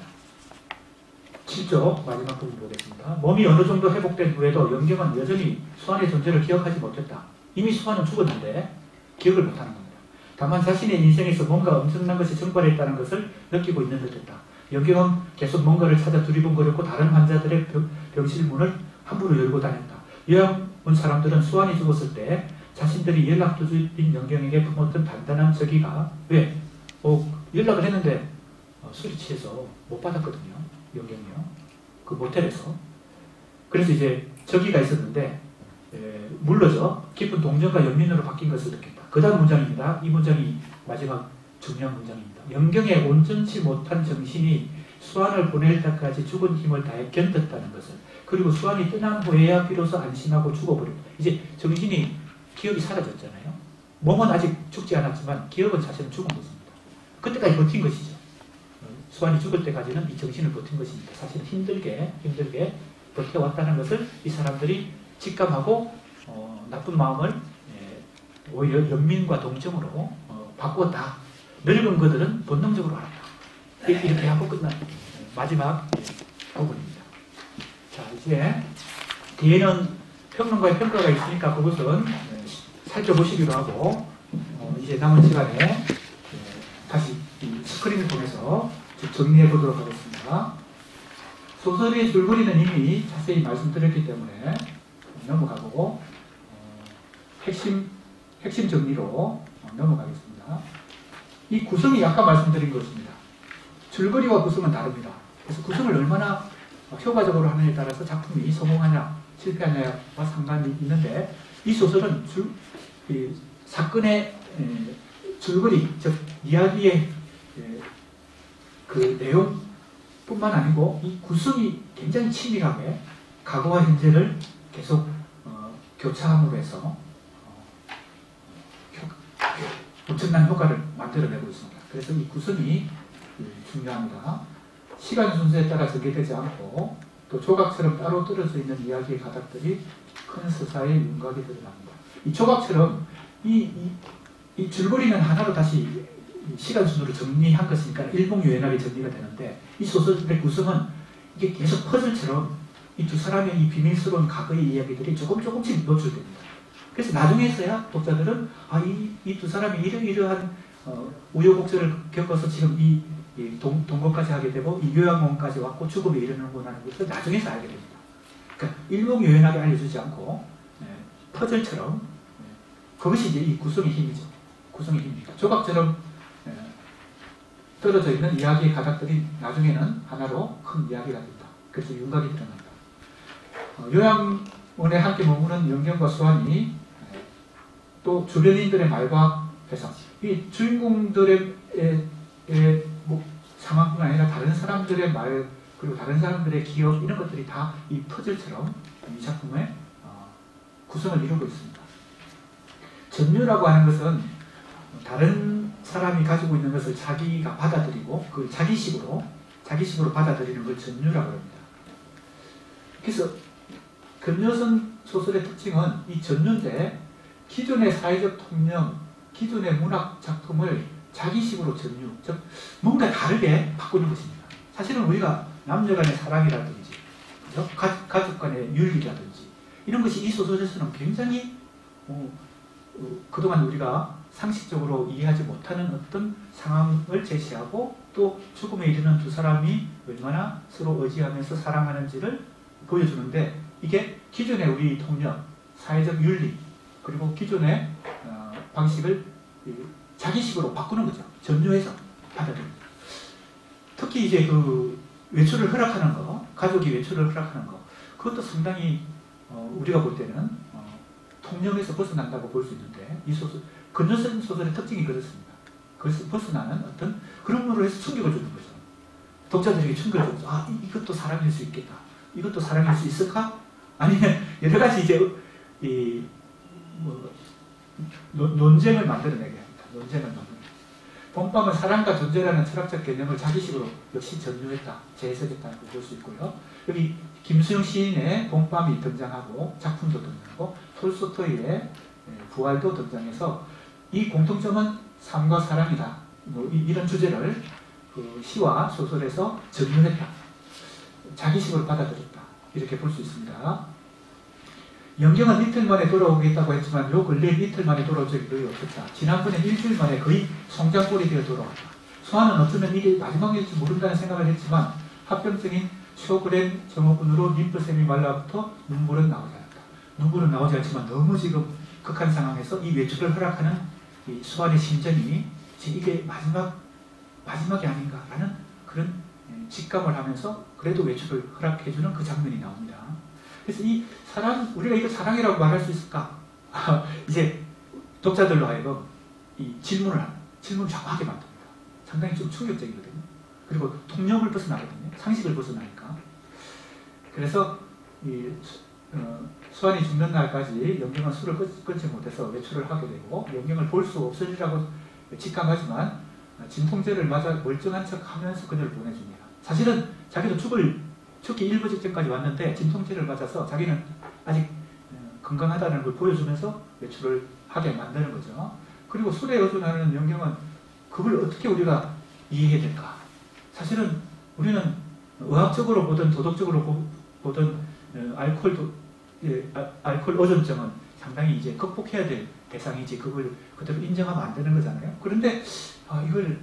7쪽 마지막 부분 보겠습니다. 몸이 어느 정도 회복된 후에도 영경은 여전히 수완의 존재를 기억하지 못했다. 이미 수완은 죽었는데 기억을 못하는 겁니다. 다만 자신의 인생에서 뭔가 엄청난 것이 증발했다는 것을 느끼고 있는 듯했다. 영경은 계속 뭔가를 찾아 두리번거렸고 다른 환자들의 병실 문을 함부로 열고 다녔다. 요양 온 사람들은 수완이 죽었을 때 자신들이 연락두주인 영경에게 품었던 단단한 저기가 왜? 연락을 했는데 술이 취해서 못 받았거든요. 영경이요. 그 모텔에서. 그래서 이제 저기가 있었는데 물러져 깊은 동정과 연민으로 바뀐 것을 느꼈다. 그 다음 문장입니다. 이 문장이 마지막 중요한 문장입니다. 영경의 온전치 못한 정신이 수완을 보낼 때까지 죽은 힘을 다해 견뎠다는 것을, 그리고 수완이 떠난 후에야 비로소 안심하고 죽어버렸다. 이제 정신이 기억이 사라졌잖아요. 몸은 아직 죽지 않았지만 기억은 사실은 죽은 것입니다. 그때까지 버틴 것이죠. 수완이 죽을 때까지는 이 정신을 버틴 것이니까 사실은 힘들게 버텨왔다는 것을 이 사람들이 직감하고 나쁜 마음을 오히려 연민과 동정으로 바꾸었다. 늙은 그들은 본능적으로 알았다. 이렇게 하고 끝난 마지막 부분입니다. 자, 이제 뒤에는 평론가의 평가가 있으니까 그것은 살펴보시기로 하고 이제 남은 시간에 다시 스크린을 통해서 정리해 보도록 하겠습니다. 소설의 줄거리는 이미 자세히 말씀드렸기 때문에 넘어가고 핵심 정리로 넘어가겠습니다. 이 구성이 아까 말씀드린 것입니다. 줄거리와 구성은 다릅니다. 그래서 구성을 얼마나 효과적으로 하느냐에 따라서 작품이 성공하냐 실패하냐와 상관이 있는데 이 소설은 사건의 줄거리, 즉 이야기의 그 내용뿐만 아니고 이 구성이 굉장히 치밀하게 과거와 현재를 계속 교차함으로 해서 엄청난 효과를 만들어내고 있습니다. 그래서 이 구성이 중요합니다. 시간 순서에 따라 전개되지 않고 또 조각처럼 따로 떨어져 있는 이야기의 가닥들이 큰 서사의 윤곽이 드러납니다. 이 조각처럼 이 줄거리는 하나로 다시 시간 순으로 정리한 것이니까 일목요연하게 정리가 되는데 이 소설의 구성은 이게 계속 퍼즐처럼 이 두 사람의 이 비밀스러운 과거의 이야기들이 조금씩 노출됩니다. 그래서 나중에서야 독자들은 이 두 사람이 이러한 우여곡절을 겪어서 지금 이 동거까지 하게 되고 이 요양원까지 왔고 죽음에 이르는구나 하는 것을 나중에서 알게 됩니다. 그러니까 일목요연하게 알려주지 않고 퍼즐처럼 그것이 이제 이 구성의 힘이죠. 구성의 힘입니다. 조각처럼 떨어져 있는 이야기의 가닥들이 나중에는 하나로 큰 이야기가 된다. 그래서 윤곽이 드러난다. 요양원에 함께 머무는 영경과 수환이 또 주변인들의 말과 해석, 이 주인공들의 상황뿐만 아니라 다른 사람들의 말 그리고 다른 사람들의 기억 이런 것들이 다 이 퍼즐처럼 이 작품의 구성을 이루고 있습니다. 전류라고 하는 것은 다른 사람이 가지고 있는 것을 자기가 받아들이고 그 자기식으로 받아들이는 걸 전류라고 합니다. 그래서 금요선 소설의 특징은 이 전류인데 기존의 사회적 통념, 기존의 문학 작품을 자기식으로 전류, 즉 뭔가 다르게 바꾸는 것입니다. 사실은 우리가 남녀 간의 사랑이라든지 그죠? 가족 간의 윤리라든지 이런 것이 이 소설에서는 굉장히 그동안 우리가 상식적으로 이해하지 못하는 어떤 상황을 제시하고 또 죽음에 이르는 두 사람이 얼마나 서로 의지하면서 사랑하는지를 보여주는데 이게 기존의 우리 통념, 사회적 윤리 그리고 기존의 방식을 자기식으로 바꾸는 거죠. 전류해서 받아들입니다. 특히 이제 그 외출을 허락하는 거, 가족이 외출을 허락하는 거, 그것도 상당히 우리가 볼 때는 통념에서 벗어난다고 볼 수 있는데 이 소설, 건너선 소설의 특징이 그렇습니다. 그래서 벗어나는 어떤 그런 으로 해서 충격을 주는 거죠. 독자들에게 충격을 주면서 이것도 사랑일 수 있겠다. 이것도 사랑일 수 있을까? 아니면 여러 가지 이제 논쟁을 만들어내게 합니다. 논쟁을 만들어내게. 봄밤은 사랑과 존재라는 철학적 개념을 자기식으로 역시 전유했다, 재해석했다는 걸 볼 수 있고요. 여기 김수영 시인의 봄밤이 등장하고 작품도 등장하고 톨스토이의 부활도 등장해서 이 공통점은 삶과 사랑이다. 이런 주제를 그 시와 소설에서 전유했다. 자기식으로 받아들였다. 이렇게 볼 수 있습니다. 영경은 이틀 만에 돌아오겠다고 했지만 요 근래 이틀 만에 돌아올 적이 거의 없었다. 지난번에 일주일 만에 거의 성장골이 되어 돌아왔다. 수아는 어쩌면 이게 마지막일지 모른다는 생각을 했지만 합병증인 쇼그렌 증후군으로 림프샘이 말라부터 눈물은 나오지 않았다. 눈물은 나오지 않지만 너무 지금 극한 상황에서 이 외출을 허락하는 이 수아의 심정이 이게 마지막이 아닌가라는 그런 직감을 하면서 그래도 외출을 허락해주는 그 장면이 나옵니다. 그래서 이 사랑, 우리가 이거 사랑이라고 말할 수 있을까? 이제 독자들로 하여금 이 질문을 정확하게 만듭니다. 상당히 좀 충격적이거든요. 그리고 통념을 벗어나거든요. 상식을 벗어나니까. 그래서 이 수완이 죽는 날까지 영경은 술을 끊지 못해서 외출을 하게 되고 영경을 볼 수 없으리라고 직감하지만 진통제를 맞아 멀쩡한 척 하면서 그녀를 보내줍니다. 사실은 자기도 죽기 일부 직전까지 왔는데 진통제를 맞아서 자기는 아직 건강하다는 걸 보여주면서 외출을 하게 만드는 거죠. 그리고 술에 의존하는 영경은 그걸 어떻게 우리가 이해해야 될까? 사실은 우리는 의학적으로 보든 도덕적으로 보든 알코올 의존증은 상당히 이제 극복해야 될 대상이지 그걸 그대로 인정하면 안 되는 거잖아요. 그런데 이걸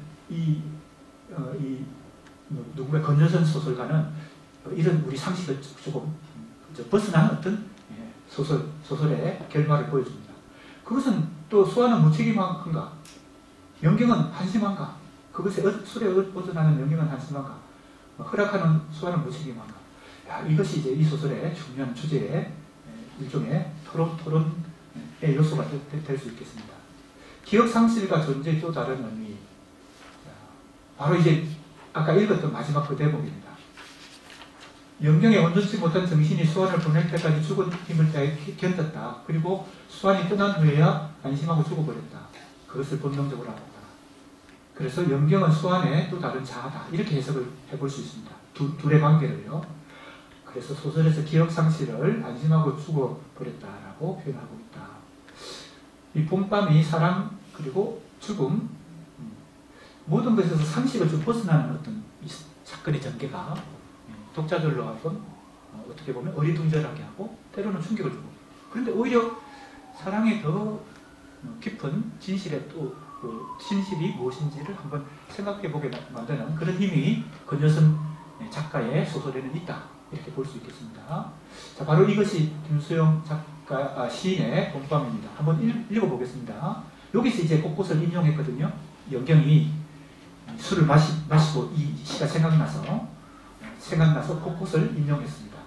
누구의 건여선 소설가는 이런 우리 상식을 조금 벗어난 어떤 소설의 결말을 보여줍니다. 그것은 또 수아는 무책임한가? 영경은 한심한가? 그것에 술에 의존하는 영경은 한심한가? 허락하는 수아는 무책임한가? 이것이 이제 이 소설의 중요한 주제의 일종의 토론의 요소가 될 수 있겠습니다. 기억 상실과 존재의 또 다른 의미. 바로 이제 아까 읽었던 마지막 그 대목입니다. 영경에 온전치 못한 정신이 수완을 보낼 때까지 죽은 힘을 다해 견뎠다. 그리고 수완이 떠난 후에야 안심하고 죽어버렸다. 그것을 본능적으로 알았다. 그래서 영경은 수완의 또 다른 자아다. 이렇게 해석을 해볼 수 있습니다. 둘의 관계를요. 그래서 소설에서 기억 상실을 안심하고 죽어버렸다라고 표현하고 있다. 이 봄밤이 사랑 그리고 죽음 모든 것에서 상식을 좀 벗어나는 어떤 이 사건의 전개가 독자들로 하여금 어떻게 보면 어리둥절하게 하고 때로는 충격을 주고 그런데 오히려 사랑의 더 깊은 진실의 또 진실이 무엇인지를 한번 생각해 보게 만드는 그런 힘이 권여선 작가의 소설에는 있다 이렇게 볼 수 있겠습니다. 자, 바로 이것이 김수영 시인의 봄밤입니다. 한번 읽어보겠습니다. 여기서 이제 곳곳을 인용했거든요. 영경이 술을 마시고 이 시가 생각나서 곳곳을 인용했습니다.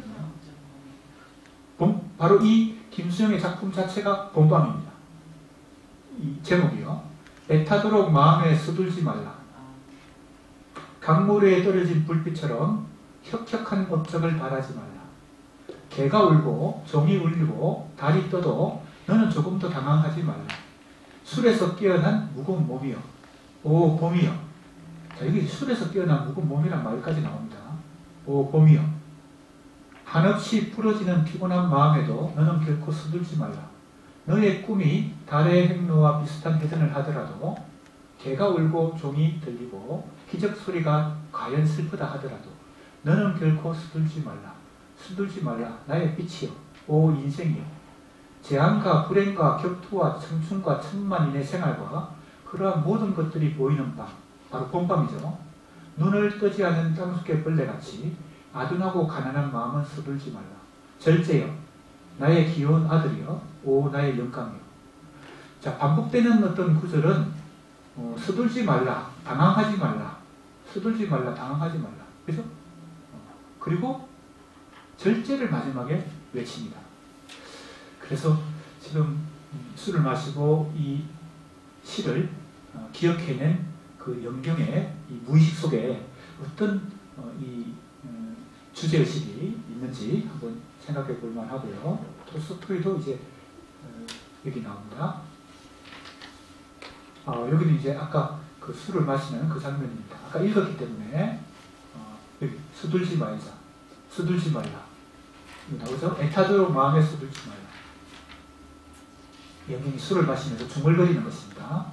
바로 이 김수영의 작품 자체가 봄밤입니다. 이 제목이요. 애타도록 마음에 서둘지 말라. 강물 위에 떨어진 불빛처럼 혁혁한 업적을 바라지 말라. 개가 울고 종이 울리고 달이 떠도 너는 조금도 당황하지 말라. 술에서 깨어난 무거운 몸이여. 오 봄이여. 자, 여기 술에서 깨어난 무거운 몸이란 말까지 나옵니다. 오 봄이여. 한없이 부러지는 피곤한 마음에도 너는 결코 서둘지 말라. 너의 꿈이 달의 행로와 비슷한 회전을 하더라도 개가 울고 종이 들리고 기적 소리가 과연 슬프다 하더라도 너는 결코 서둘지 말라. 서둘지 말라. 나의 빛이여. 오 인생이여. 재앙과 불행과 격투와 청춘과 천만인의 생활과 그러한 모든 것들이 보이는 밤, 바로 봄밤이죠. 눈을 뜨지 않은 땅속의 벌레같이 아둔하고 가난한 마음은 서둘지 말라. 절제여. 나의 귀여운 아들이여. 오 나의 영감이여. 자, 반복되는 어떤 구절은 서둘지 말라. 당황하지 말라. 서둘지 말라. 당황하지 말라. 그죠? 그리고 절제를 마지막에 외칩니다. 그래서 지금 술을 마시고 이 시를 기억해낸 그 영경의 이 무의식 속에 어떤 주제의식이 있는지 한번 생각해 볼 만하고요. 톨스토이도 이제 여기 나옵니다. 여기는 이제 아까 그 술을 마시는 그 장면입니다. 아까 읽었기 때문에 여기 서둘지 말자. 서둘지 말라. 나오죠? 애타도록 마음에 서둘지 말라. 영경이 술을 마시면서 중얼거리는 것입니다.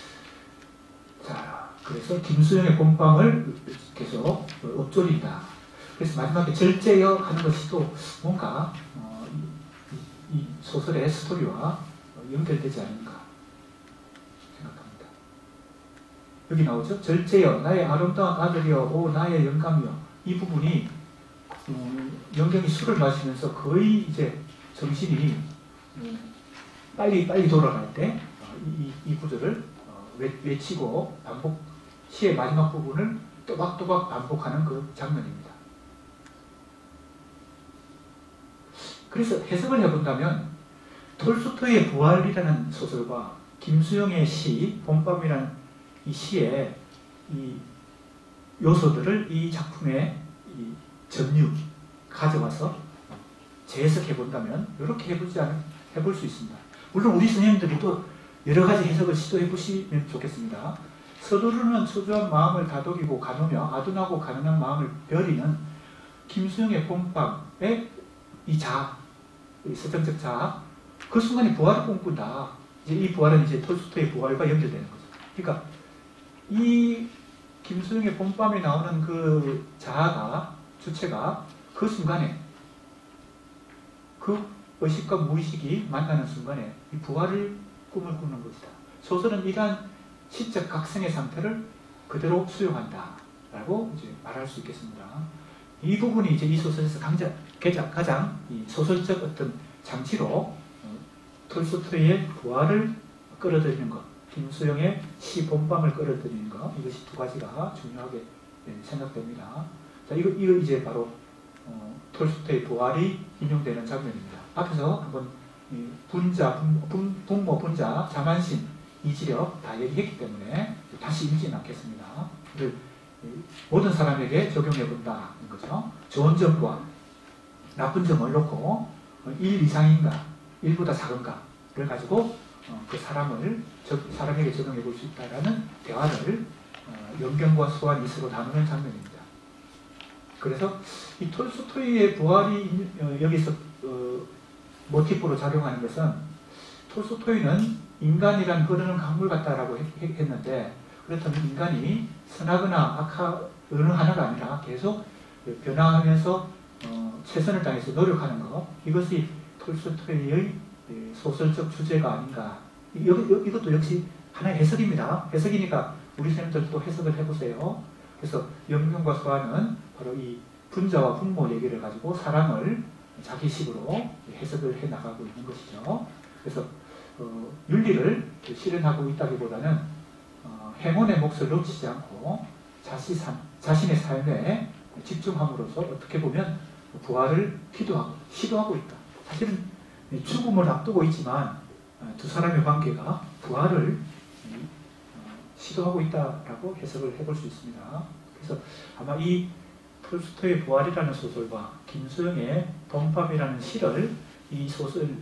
자, 그래서 김수영의 봄밤을 계속 읊조린다. 그래서 마지막에 절제여 하는 것이 또 뭔가 이 소설의 스토리와 연결되지 않을까 생각합니다. 여기 나오죠? 절제여 나의 아름다운 아들이여 오 나의 영감이여. 이 부분이 영경이 술을 마시면서 거의 이제 정신이 빨리 돌아갈 때 이 구절을 외치고 시의 마지막 부분을 또박또박 반복하는 그 장면입니다. 그래서 해석을 해본다면 톨스토이의 부활이라는 소설과 김수영의 시 봄밤이라는 이 시의 이 요소들을 이 작품에 이 가져와서 재해석해 본다면 이렇게 해볼 수 있습니다. 물론 우리 선생님들이 또 여러 가지 해석을 시도해 보시면 좋겠습니다. 서두르는 초조한 마음을 다독이고 가누며 아둔하고 가난한 마음을 벼리는 김수영의 봄밤의 이 자아, 이 서정적 자아, 그 순간에 부활을 꿈꾼다. 이제 이 부활은 이제 톨스토이의 부활과 연결되는 거죠. 그러니까 이 김수영의 봄밤에 나오는 그 자아가, 주체가 그 순간에 그 의식과 무의식이 만나는 순간에 이 부활을 꿈을 꾸는 것이다. 소설은 이러한 시적 각성의 상태를 그대로 수용한다 라고 이제 말할 수 있겠습니다. 이 부분이 이제 이 소설에서 가장 이 소설적 어떤 장치로 톨스토이의 부활을 끌어들이는 것, 김수영의 시 봄밤을 끌어들이는 것, 이것이 두 가지가 중요하게 생각됩니다. 자, 이거 이제 바로 톨스토이의 부활이 인용되는 장면입니다. 앞에서 한번 분자, 분모, 분자, 자만심, 이지력 다 얘기했기 때문에 다시 읽지는 않겠습니다. 모든 사람에게 적용해 본다는 거죠. 좋은 점과 나쁜 점을 놓고 1 이상인가, 1보다 작은가를 가지고 그 사람에게 적용해 볼 수 있다라는 대화를 연경과 소환이 서로 나누는 장면입니다. 그래서 이 톨스토이의 부활이 여기서 모티프로 작용하는 것은 톨스토이는 인간이란 흐르는 강물 같다라고 했는데 그렇다면 인간이 선하거나 악하 어느 하나가 아니라 계속 변화하면서 최선을 다해서 노력하는 것, 이것이 톨스토이의 소설적 주제가 아닌가. 이것도 역시 하나의 해석입니다. 해석이니까 우리 선생님들도 해석을 해보세요. 그래서 연경과 소환은 바로 이 분자와 분모 얘기를 가지고 사랑을 자기식으로 해석을 해나가고 있는 것이죠. 그래서 윤리를 실현하고 있다기보다는 행운의 몫을 놓치지 않고 자신의 삶에 집중함으로써 어떻게 보면 부활을 시도하고 있다. 사실은 죽음을 앞두고 있지만 두 사람의 관계가 부활을 시도하고 있다라고 해석을 해볼 수 있습니다. 그래서 아마 이 톨스토이의 부활이라는 소설과 김수영의 봄밤이라는 시를 이 소설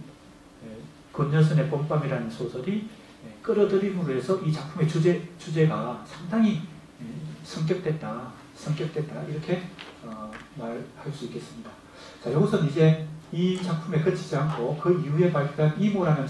권여선의 봄밤이라는 소설이 끌어들임으로 해서 이 작품의 주제가 상당히 성격됐다 이렇게 말할 수 있겠습니다. 자, 이것은 이제 이 작품에 그치지 않고 그 이후에 발표한 이모라는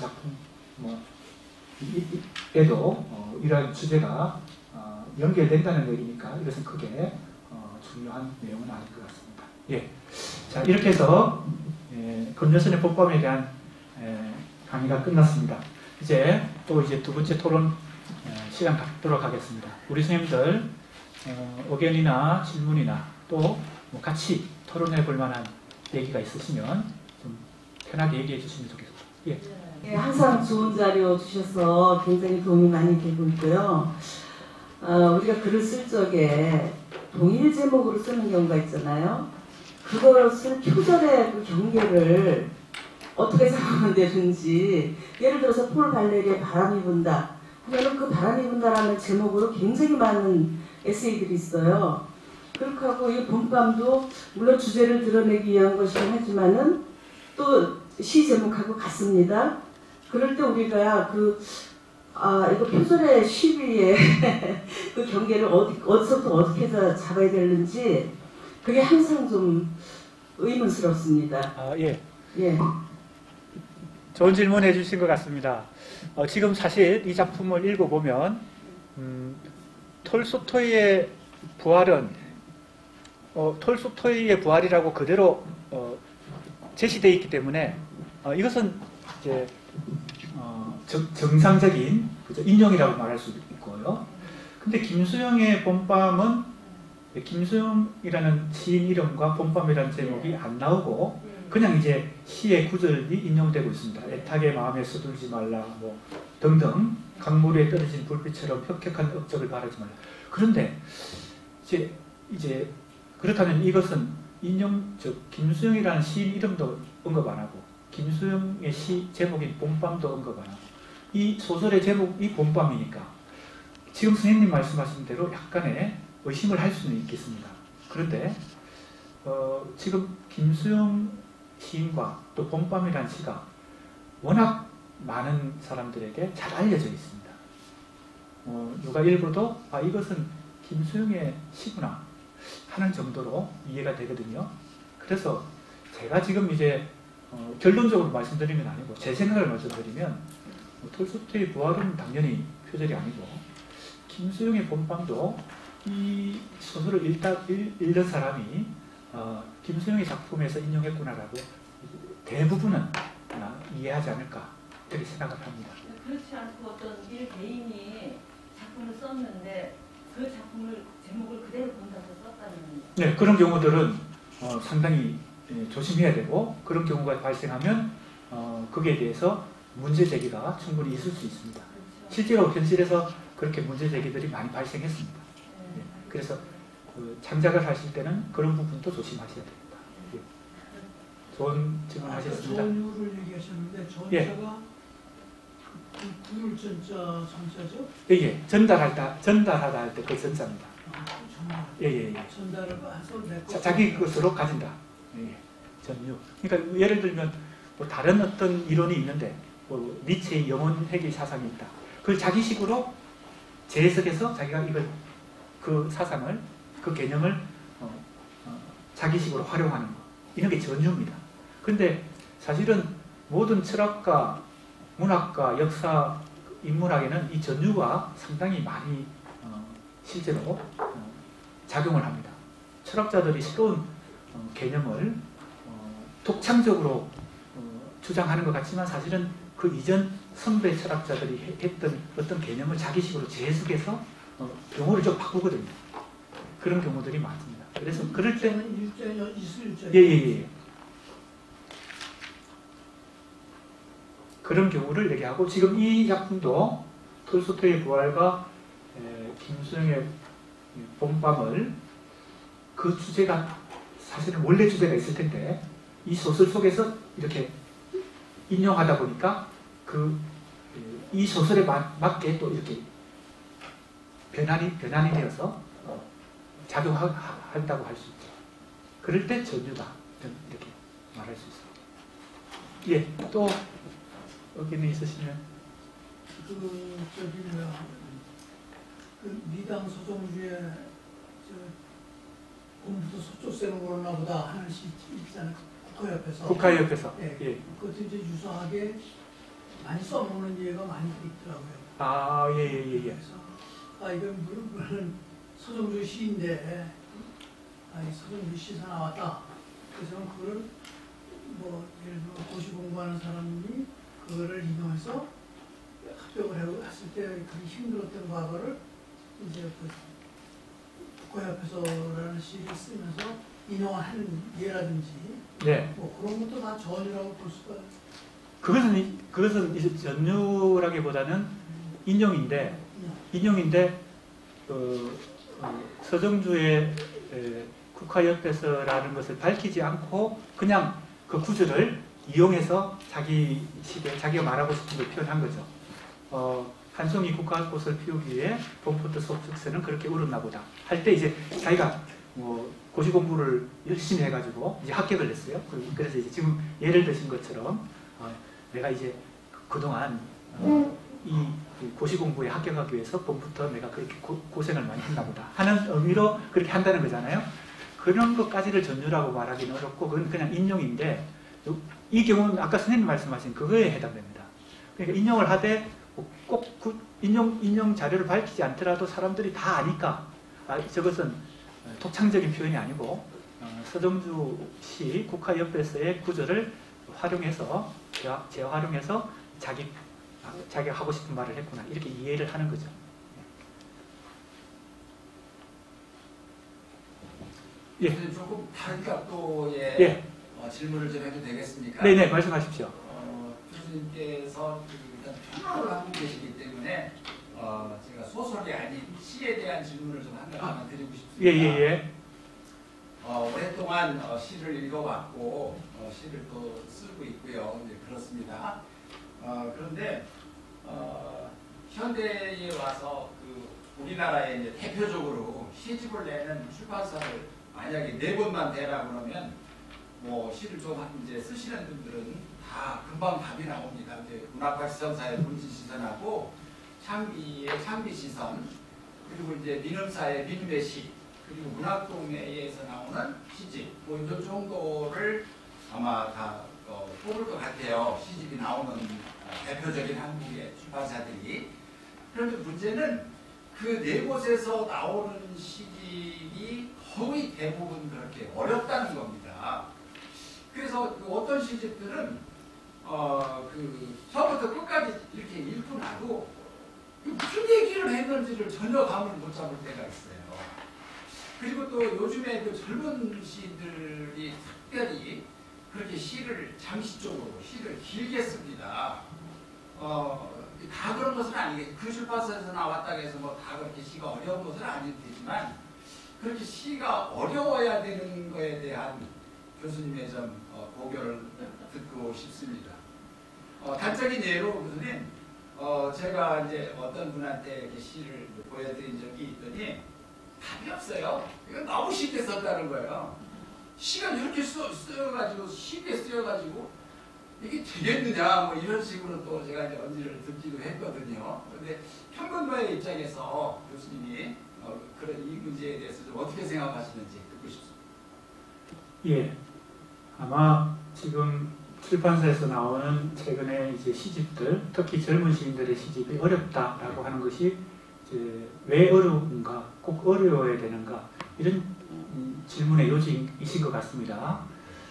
작품에도 이러한 주제가 연결된다는 얘기니까 이것은 크게 중요한 내용은 아닌 것 같습니다. 예. 자, 이렇게 해서 권여선의 봄밤에 대한 강의가 끝났습니다. 이제 또 두 번째 토론 시간 갖도록 하겠습니다. 우리 선생님들 의견이나 질문이나 또 뭐 같이 토론해 볼 만한 얘기가 있으시면 좀 편하게 얘기해 주시면 좋겠습니다. 예. 네, 항상 좋은 자료 주셔서 굉장히 도움이 많이 되고 있고요. 우리가 글을 쓸 적에 동일 제목으로 쓰는 경우가 있잖아요. 그것을 표절의 그 경계를 어떻게 잡으면 되는지, 예를 들어서 폴 발레리의 바람이 분다 하면은 그 바람이 분다라는 제목으로 굉장히 많은 에세이들이 있어요. 그렇게 하고 이 봄밤도 물론 주제를 드러내기 위한 것이긴 하지만은 또 시 제목하고 같습니다. 그럴 때 우리가 이거 표절의 시비의 그 경계를 어디서부터 어떻게 잡아야 되는지 그게 항상 좀 의문스럽습니다. 예. 예. 좋은 질문 해주신 것 같습니다. 지금 사실 이 작품을 읽어보면 톨스토이의 부활은 톨스토이의 부활이라고 그대로 제시되어 있기 때문에 이것은 이제 정상적인 인용이라고 말할 수 있고요. 근데 김수영의 봄밤은 김수영이라는 시인 이름과 봄밤이라는 제목이 안 나오고 그냥 이제 시의 구절이 인용되고 있습니다. 애타게 마음에 서둘지 말라, 뭐 등등, 강물 위에 떨어진 불빛처럼 혁혁한 업적을 바라지 말라. 그런데 이제 그렇다면 이것은 김수영이라는 시인 이름도 언급 안 하고 김수영의 시 제목인 봄밤도 언급 안 하고 이 소설의 제목이 봄밤이니까 지금 선생님 말씀하신 대로 약간의 의심을 할 수는 있겠습니다. 그런데 지금 김수영 시인과 또 봄밤이라는 시가 워낙 많은 사람들에게 잘 알려져 있습니다. 누가 읽어도 이것은 김수영의 시구나 하는 정도로 이해가 되거든요. 그래서 제가 지금 이제 결론적으로 말씀드리면 아니고 제 생각을 말씀드리면 톨스토이의 부활은 당연히 표절이 아니고 김수영의 봄밤도 이 소설을 읽는 사람이 김수영의 작품에서 인용했구나라고 대부분은 이해하지 않을까 이렇게 생각을 합니다. 그렇지 않고 어떤 일 개인이 작품을 썼는데 그 작품을 제목을 그대로 본다고 썼다는. 네, 그런 경우들은 상당히 조심해야 되고 그런 경우가 발생하면 거기에 대해서 문제 제기가 충분히 있을 수 있습니다. 그렇죠. 실제로 현실에서 그렇게 문제 제기들이 많이 발생했습니다. 네, 그래서 창작을 하실 때는 그런 부분도 조심하셔야 됩니다. 예. 좋은 질문하셨습니다. 전유를 얘기하셨는데 전자가 구율 전자 전자죠? 예, 전달하다 할 때 그 전자입니다. 예. 전달을 해서 내 자기 것으로 가진다. 예, 전유. 그러니까 예를 들면 뭐 다른 어떤 이론이 있는데 니체의 영혼 회귀 사상이 있다. 그걸 자기식으로 재해석해서 자기가 이걸 그 사상을 그 개념을 자기식으로 활용하는 것. 이런 게 전유입니다. 그런데 사실은 모든 철학과 문학과 역사 인문학에는 이 전유가 상당히 많이 실제로 작용을 합니다. 철학자들이 새로운 개념을 독창적으로 주장하는 것 같지만 사실은 그 이전 선배 철학자들이 했던 어떤 개념을 자기식으로 재해석해서 용어를 좀 바꾸거든요. 그런 경우들이 많습니다. 그래서 그럴 때는 일자냐 이슬자. 예. 그런 경우를 얘기하고 지금 이 작품도 톨스토이의 부활과 김수영의 봄밤을 그 주제가 사실은 원래 주제가 있을 텐데 이 소설 속에서 이렇게 인용하다 보니까 이 소설에 맞게 또 이렇게 변환이 되어서 작용한다고 할 수 있죠. 그럴 때 전유다 이렇게 말할 수 있습니다. 예, 또 여기는 있으시면 미당 소정주의 공부도 서쪽 세는 거나 보다 하는 시 있잖아요. 국가협회에서. 국가협회에서. 예. 그것도 이제 유사하게 많이 써먹는 예가 많이 있더라고요. 아, 예. 그래서 이건 물론 서정주 시인데 이 서정주 시사 나왔다. 그래서 그걸 뭐 예를 들어 고시 공부하는 사람이 그거를 인용해서 합격을 했을 때 그렇게 힘들었던 과거를 이제 국가협회서라는 시를 쓰면서 인용하는 예라든지 네. 뭐 그런 것도 다 전유라고 볼 수가. 그것은 이제 전유라기보다는 인용인데 서정주의 국가협회서라는 것을 밝히지 않고 그냥 그 구절을 이용해서 자기가 말하고 싶은 걸 표현한 거죠. 한송이 국화꽃을 피우기 위해 봄부터 속축새는 그렇게 울었나 보다 할 때 이제 자기가 뭐 고시 공부를 열심히 해가지고 이제 합격을 했어요. 그래서 이제 지금 예를 드신 것처럼 내가 이제 그동안 이 고시 공부에 합격하기 위해서 봄부터 내가 그렇게 고생을 많이 했나 보다 하는 의미로 그렇게 한다는 거잖아요. 그런 것까지를 전유라고 말하기는 어렵고 그건 그냥 인용인데 이 경우는 아까 선생님 말씀하신 그거에 해당됩니다. 그러니까 인용을 하되 꼭 인용 자료를 밝히지 않더라도 사람들이 다 아니까 저것은 독창적인 표현이 아니고 서정주 시 국화협회서의 구절을 활용해서 재활용해서 자기가 하고 싶은 말을 했구나 이렇게 이해를 하는 거죠. 예. 조금 다른 각도의 예. 질문을 좀 해도 되겠습니까? 네네 말씀하십시오. 교수님께서 일단 평론을 하고 계시기 때문에 제가 소설이 아닌 시에 대한 질문을 좀 하나 드리고 싶습니다. 예. 오랫동안 시를 읽어왔고 시를 또 쓰고 있고요. 이제 그렇습니다. 그런데 현대에 와서 우리나라에 이제 대표적으로 시집을 내는 출판사를 만약에 4권만 되라 그러면 뭐 시를 좀 이제 쓰시는 분들은 다 금방 답이 나옵니다. 이제 문학과 시선사의 본질 시선하고 창비의 창비 시선, 그리고 이제 민음사의 민음의 시, 그리고 문학동에서 나오는 시집, 뭐 이 정도를 아마 다 뽑을 것 같아요. 시집이 나오는 대표적인 한국의 출판사들이. 그런데 문제는 그 네 곳에서 나오는 시집이 거의 대부분 그렇게 어렵다는 겁니다. 그래서 그 어떤 시집들은 그 처음부터 끝까지 이렇게 읽고 나도 무슨 얘기를 했는지를 전혀 감을 못 잡을 때가 있어요. 그리고 또 요즘에 그 젊은 시들이 특별히 그렇게 시를 장시적으로 시를 길게 씁니다. 다 그런 것은 아니겠죠. 그 출판사에서 나왔다고 해서 뭐 다 그렇게 시가 어려운 것은 아니겠지만 그렇게 시가 어려워야 되는 거에 대한 교수님의 좀 고견을 듣고 싶습니다. 단적인 예로 교수님, 제가 이제 어떤 분한테 이렇게 시를 보여드린 적이 있더니 답이 없어요. 이건 너무 쉽게 썼다는 거예요. 시가 이렇게 쓰여가지고 쉽게 쓰여가지고 이게 되겠느냐 뭐 이런 식으로 또 제가 이제 언지를 듣기도 했거든요. 그런데 평론가의 입장에서 교수님이 그런 이 문제에 대해서 좀 어떻게 생각하시는지 듣고 싶습니다. 예, 아마 지금 출판사에서 나오는 최근에 이제 시집들, 특히 젊은 시인들의 시집이 어렵다라고 하는 것이 이제 왜 어려운가, 꼭 어려워야 되는가 이런 질문의 요지이신 것 같습니다.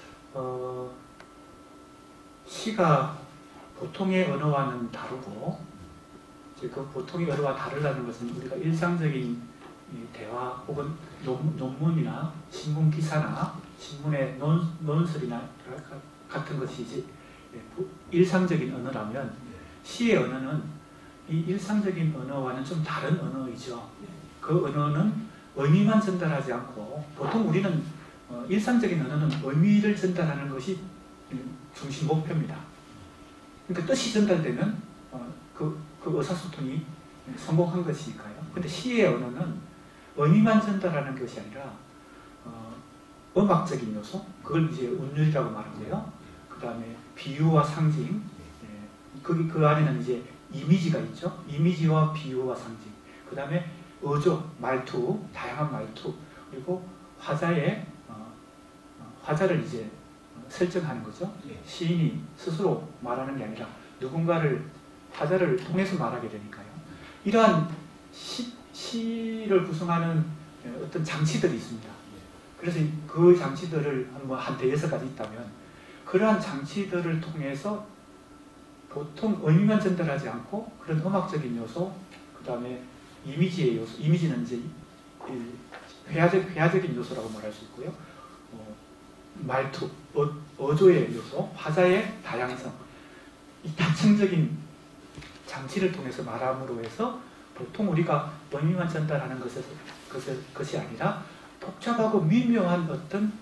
시가 보통의 언어와는 다르고, 이제 그 보통의 언어와 다르다는 것은 우리가 일상적인 대화 혹은 논문이나 신문 기사나 신문의 논설이나 같은 것이 이제 일상적인 언어라면, 시의 언어는 이 일상적인 언어와는 좀 다른 언어이죠. 그 언어는 의미만 전달하지 않고, 보통 우리는 일상적인 언어는 의미를 전달하는 것이 중심 목표입니다. 그러니까 뜻이 전달되면 그 의사소통이 성공한 것이니까요. 근데 시의 언어는 의미만 전달하는 것이 아니라 음악적인 요소, 그걸 이제 운율이라고 말하고요. 그 다음에 비유와 상징, 그 안에는 이제 이미지가 있죠. 이미지와 비유와 상징. 그 다음에 어조, 말투, 다양한 말투, 그리고 화자를 이제 설정하는 거죠. 시인이 스스로 말하는 게 아니라 누군가를, 화자를 통해서 말하게 되니까요. 이러한 시를 구성하는 어떤 장치들이 있습니다. 그래서 그 장치들을 한 대여섯 가지 있다면, 그러한 장치들을 통해서 보통 의미만 전달하지 않고 그런 음악적인 요소, 그 다음에 이미지의 요소, 이미지는 이제 회화적인 요소라고 말할 수 있고요. 말투, 어조의 요소, 화자의 다양성, 이 다층적인 장치를 통해서 말함으로 해서 보통 우리가 의미만 전달하는 것이 아니라 복잡하고 미묘한 어떤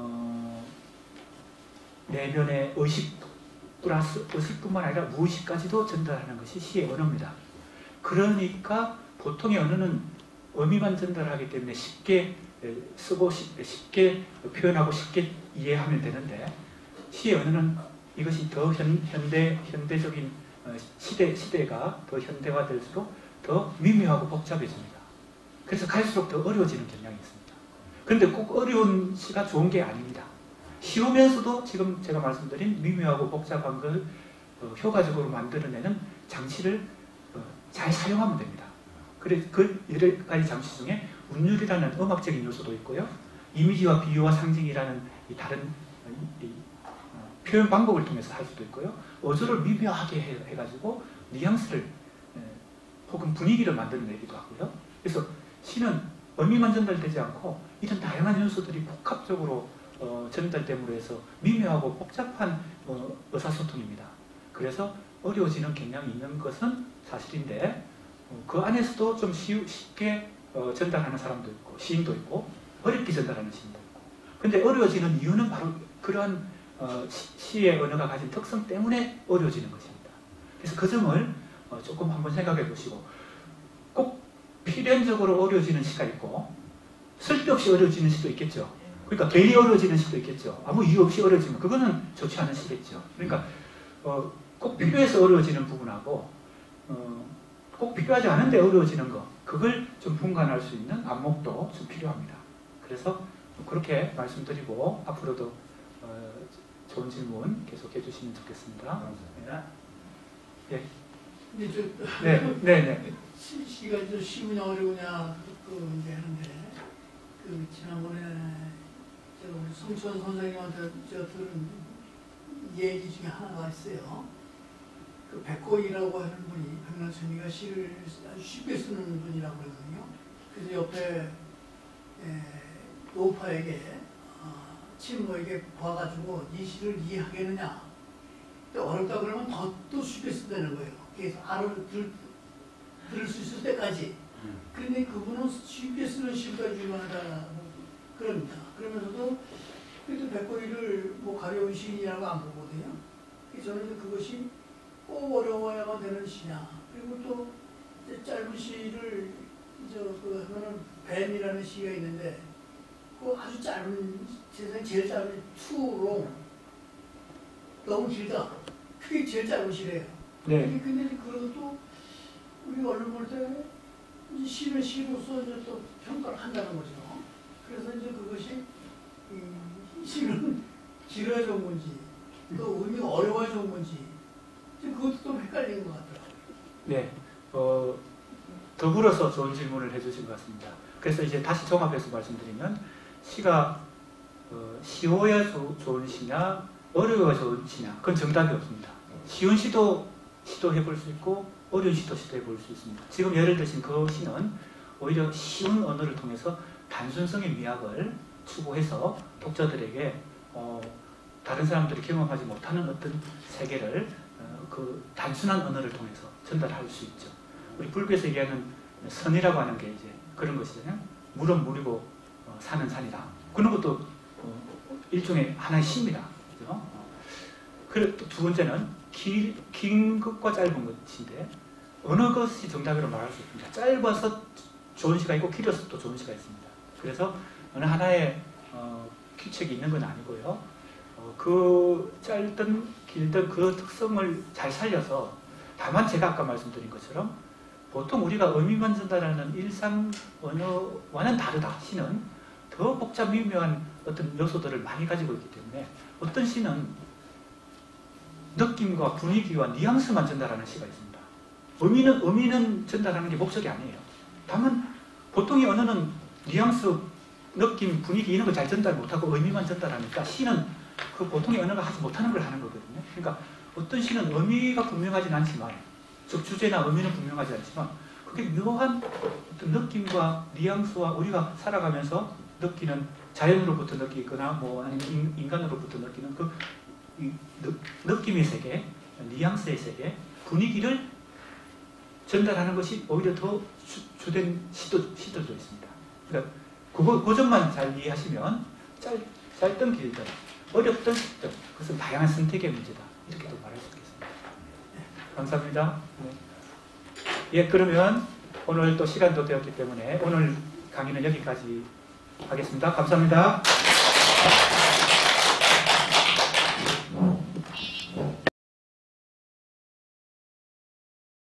내면의 의식 플러스 의식뿐만 아니라 무의식까지도 전달하는 것이 시의 언어입니다. 그러니까 보통의 언어는 의미만 전달하기 때문에 쉽게 쓰고 쉽게 표현하고 쉽게 이해하면 되는데, 시의 언어는 이것이 더 현대적인 시대가 더 현대화될수록 더 미묘하고 복잡해집니다. 그래서 갈수록 더 어려워지는 경향이 있습니다. 그런데 꼭 어려운 시가 좋은 게 아닙니다. 쉬우면서도 지금 제가 말씀드린 미묘하고 복잡한 걸 효과적으로 만들어내는 장치를 잘 사용하면 됩니다. 그래서 그 여러 가지 장치 중에 운율이라는 음악적인 요소도 있고요. 이미지와 비유와 상징이라는 이 다른 표현 방법을 통해서 할 수도 있고요. 어조를 미묘하게 해가지고 뉘앙스를 혹은 분위기를 만들어내기도 하고요. 그래서 시는 의미만 전달되지 않고 이런 다양한 요소들이 복합적으로 전달됨으로 해서 미묘하고 복잡한 의사소통입니다. 그래서 어려워지는 경향이 있는 것은 사실인데, 그 안에서도 좀 쉽게 전달하는 사람도 있고 시인도 있고 어렵게 전달하는 시인도 있고. 근데 어려워지는 이유는 바로 그러한 시의 언어가 가진 특성 때문에 어려워지는 것입니다. 그래서 그 점을 조금 한번 생각해 보시고, 꼭 필연적으로 어려워지는 시가 있고 쓸데없이 어려워지는 시도 있겠죠. 그러니까 괜히 어려워지는 시도 있겠죠. 아무 이유 없이 어려워지면 그거는 좋지 않은 시겠죠. 그러니까 꼭 필요해서 어려워지는 부분하고 꼭 필요하지 않은데 어려워지는 거, 그걸 좀 분간할 수 있는 안목도 좀 필요합니다. 그래서 그렇게 말씀드리고 앞으로도 좋은 질문 계속해 주시면 좋겠습니다. 감사합니다. 근데 네. 시가 좀 쉬우냐 어려우냐 그 이제 하는데 그 지난번에 제가 우리 성천 선생님한테 들은 얘기 중에 하나가 있어요. 그 백고이라고 하는 분이 백남천이가 시를 아주 쉽게 쓰는 분이라고 그러거든요. 그래서 옆에 노파에게 친모에게 봐가지고 이 시를 이해하겠느냐. 근데 어렵다 그러면 더 쉽게 쓴다는 거예요. 그래서 들을 수 있을 때까지. 그런데 그분은 쉽게 쓰는 시가 유명하다 그럽니다. 그러면서도 그래도 백고이를 뭐 가벼운 시인이라고 안 보거든요. 그래서 저는 그것이 꼭 어려워야만 되는 시냐. 그리고 또 짧은 시를 하면은 뱀이라는 시가 있는데 그 아주 짧은 세상에 제일 짧은 투롱 너무 길다. 그게 제일 짧은 시래요. 네. 근데 그것도 우리 언론 볼 때 시는 시로서 이제 또 평가를 한다는 거죠. 그래서 이제 그것이 시는 길어야 좋은 건지 또 의미가 어려워야 좋은 건지 그것도 좀 헷갈리는 것 같더라고요. 네. 더불어서 좋은 질문을 해주신 것 같습니다. 그래서 이제 다시 종합해서 말씀드리면 시가 쉬워야 좋은 시냐 어려워야 좋은 시냐 그건 정답이 없습니다. 쉬운 시도 시도해볼 수 있고 어려운 시도 시도해볼 수 있습니다. 지금 예를 드신 그 시는 오히려 쉬운 언어를 통해서 단순성의 미학을 추구해서 독자들에게 다른 사람들이 경험하지 못하는 어떤 세계를 그 단순한 언어를 통해서 전달할 수 있죠. 우리 불교에서 얘기하는 선이라고 하는 게 이제 그런 것이잖아요. 물은 물이고 산은 산이다. 그런 것도 일종의 하나의 시입니다. 그죠? 그리고 또 두 번째는 긴 것과 짧은 것인데 어느 것이 정답이라고 말할 수 있습니다. 짧아서 좋은 시가 있고 길어서 또 좋은 시가 있습니다. 그래서 어느 하나의 규칙이 있는 건 아니고요. 그 짧든 길든 그 특성을 잘 살려서 다만 제가 아까 말씀드린 것처럼 보통 우리가 의미만 전달하는 일상 언어와는 다르다. 시는 더 복잡 미묘한 어떤 요소들을 많이 가지고 있기 때문에 어떤 시는 느낌과 분위기와 뉘앙스만 전달하는 시가 있습니다. 의미는 전달하는 게 목적이 아니에요. 다만 보통의 언어는 뉘앙스, 느낌, 분위기 이런 걸 잘 전달 못하고 의미만 전달하니까 시는 그 보통의 언어가 하지 못하는 걸 하는 거거든요. 그러니까 어떤 시는 의미가 분명하진 않지만 즉 주제나 의미는 분명하지 않지만 그게 묘한 어떤 느낌과 뉘앙스와 우리가 살아가면서 느끼는 자연으로부터 느끼거나 뭐 아니면 인간으로부터 느끼는 그 느낌의 세계, 뉘앙스의 세계, 분위기를 전달하는 것이 오히려 더 주된 시들도 있습니다. 그러니까 그 점만 잘 이해하시면 짧든 길든 어렵든 쉽든 그것은 다양한 선택의 문제다. 이렇게도 말할 수 있겠습니다. 감사합니다. 네. 예, 그러면 오늘 또 시간도 되었기 때문에 오늘 강의는 여기까지 하겠습니다. 감사합니다.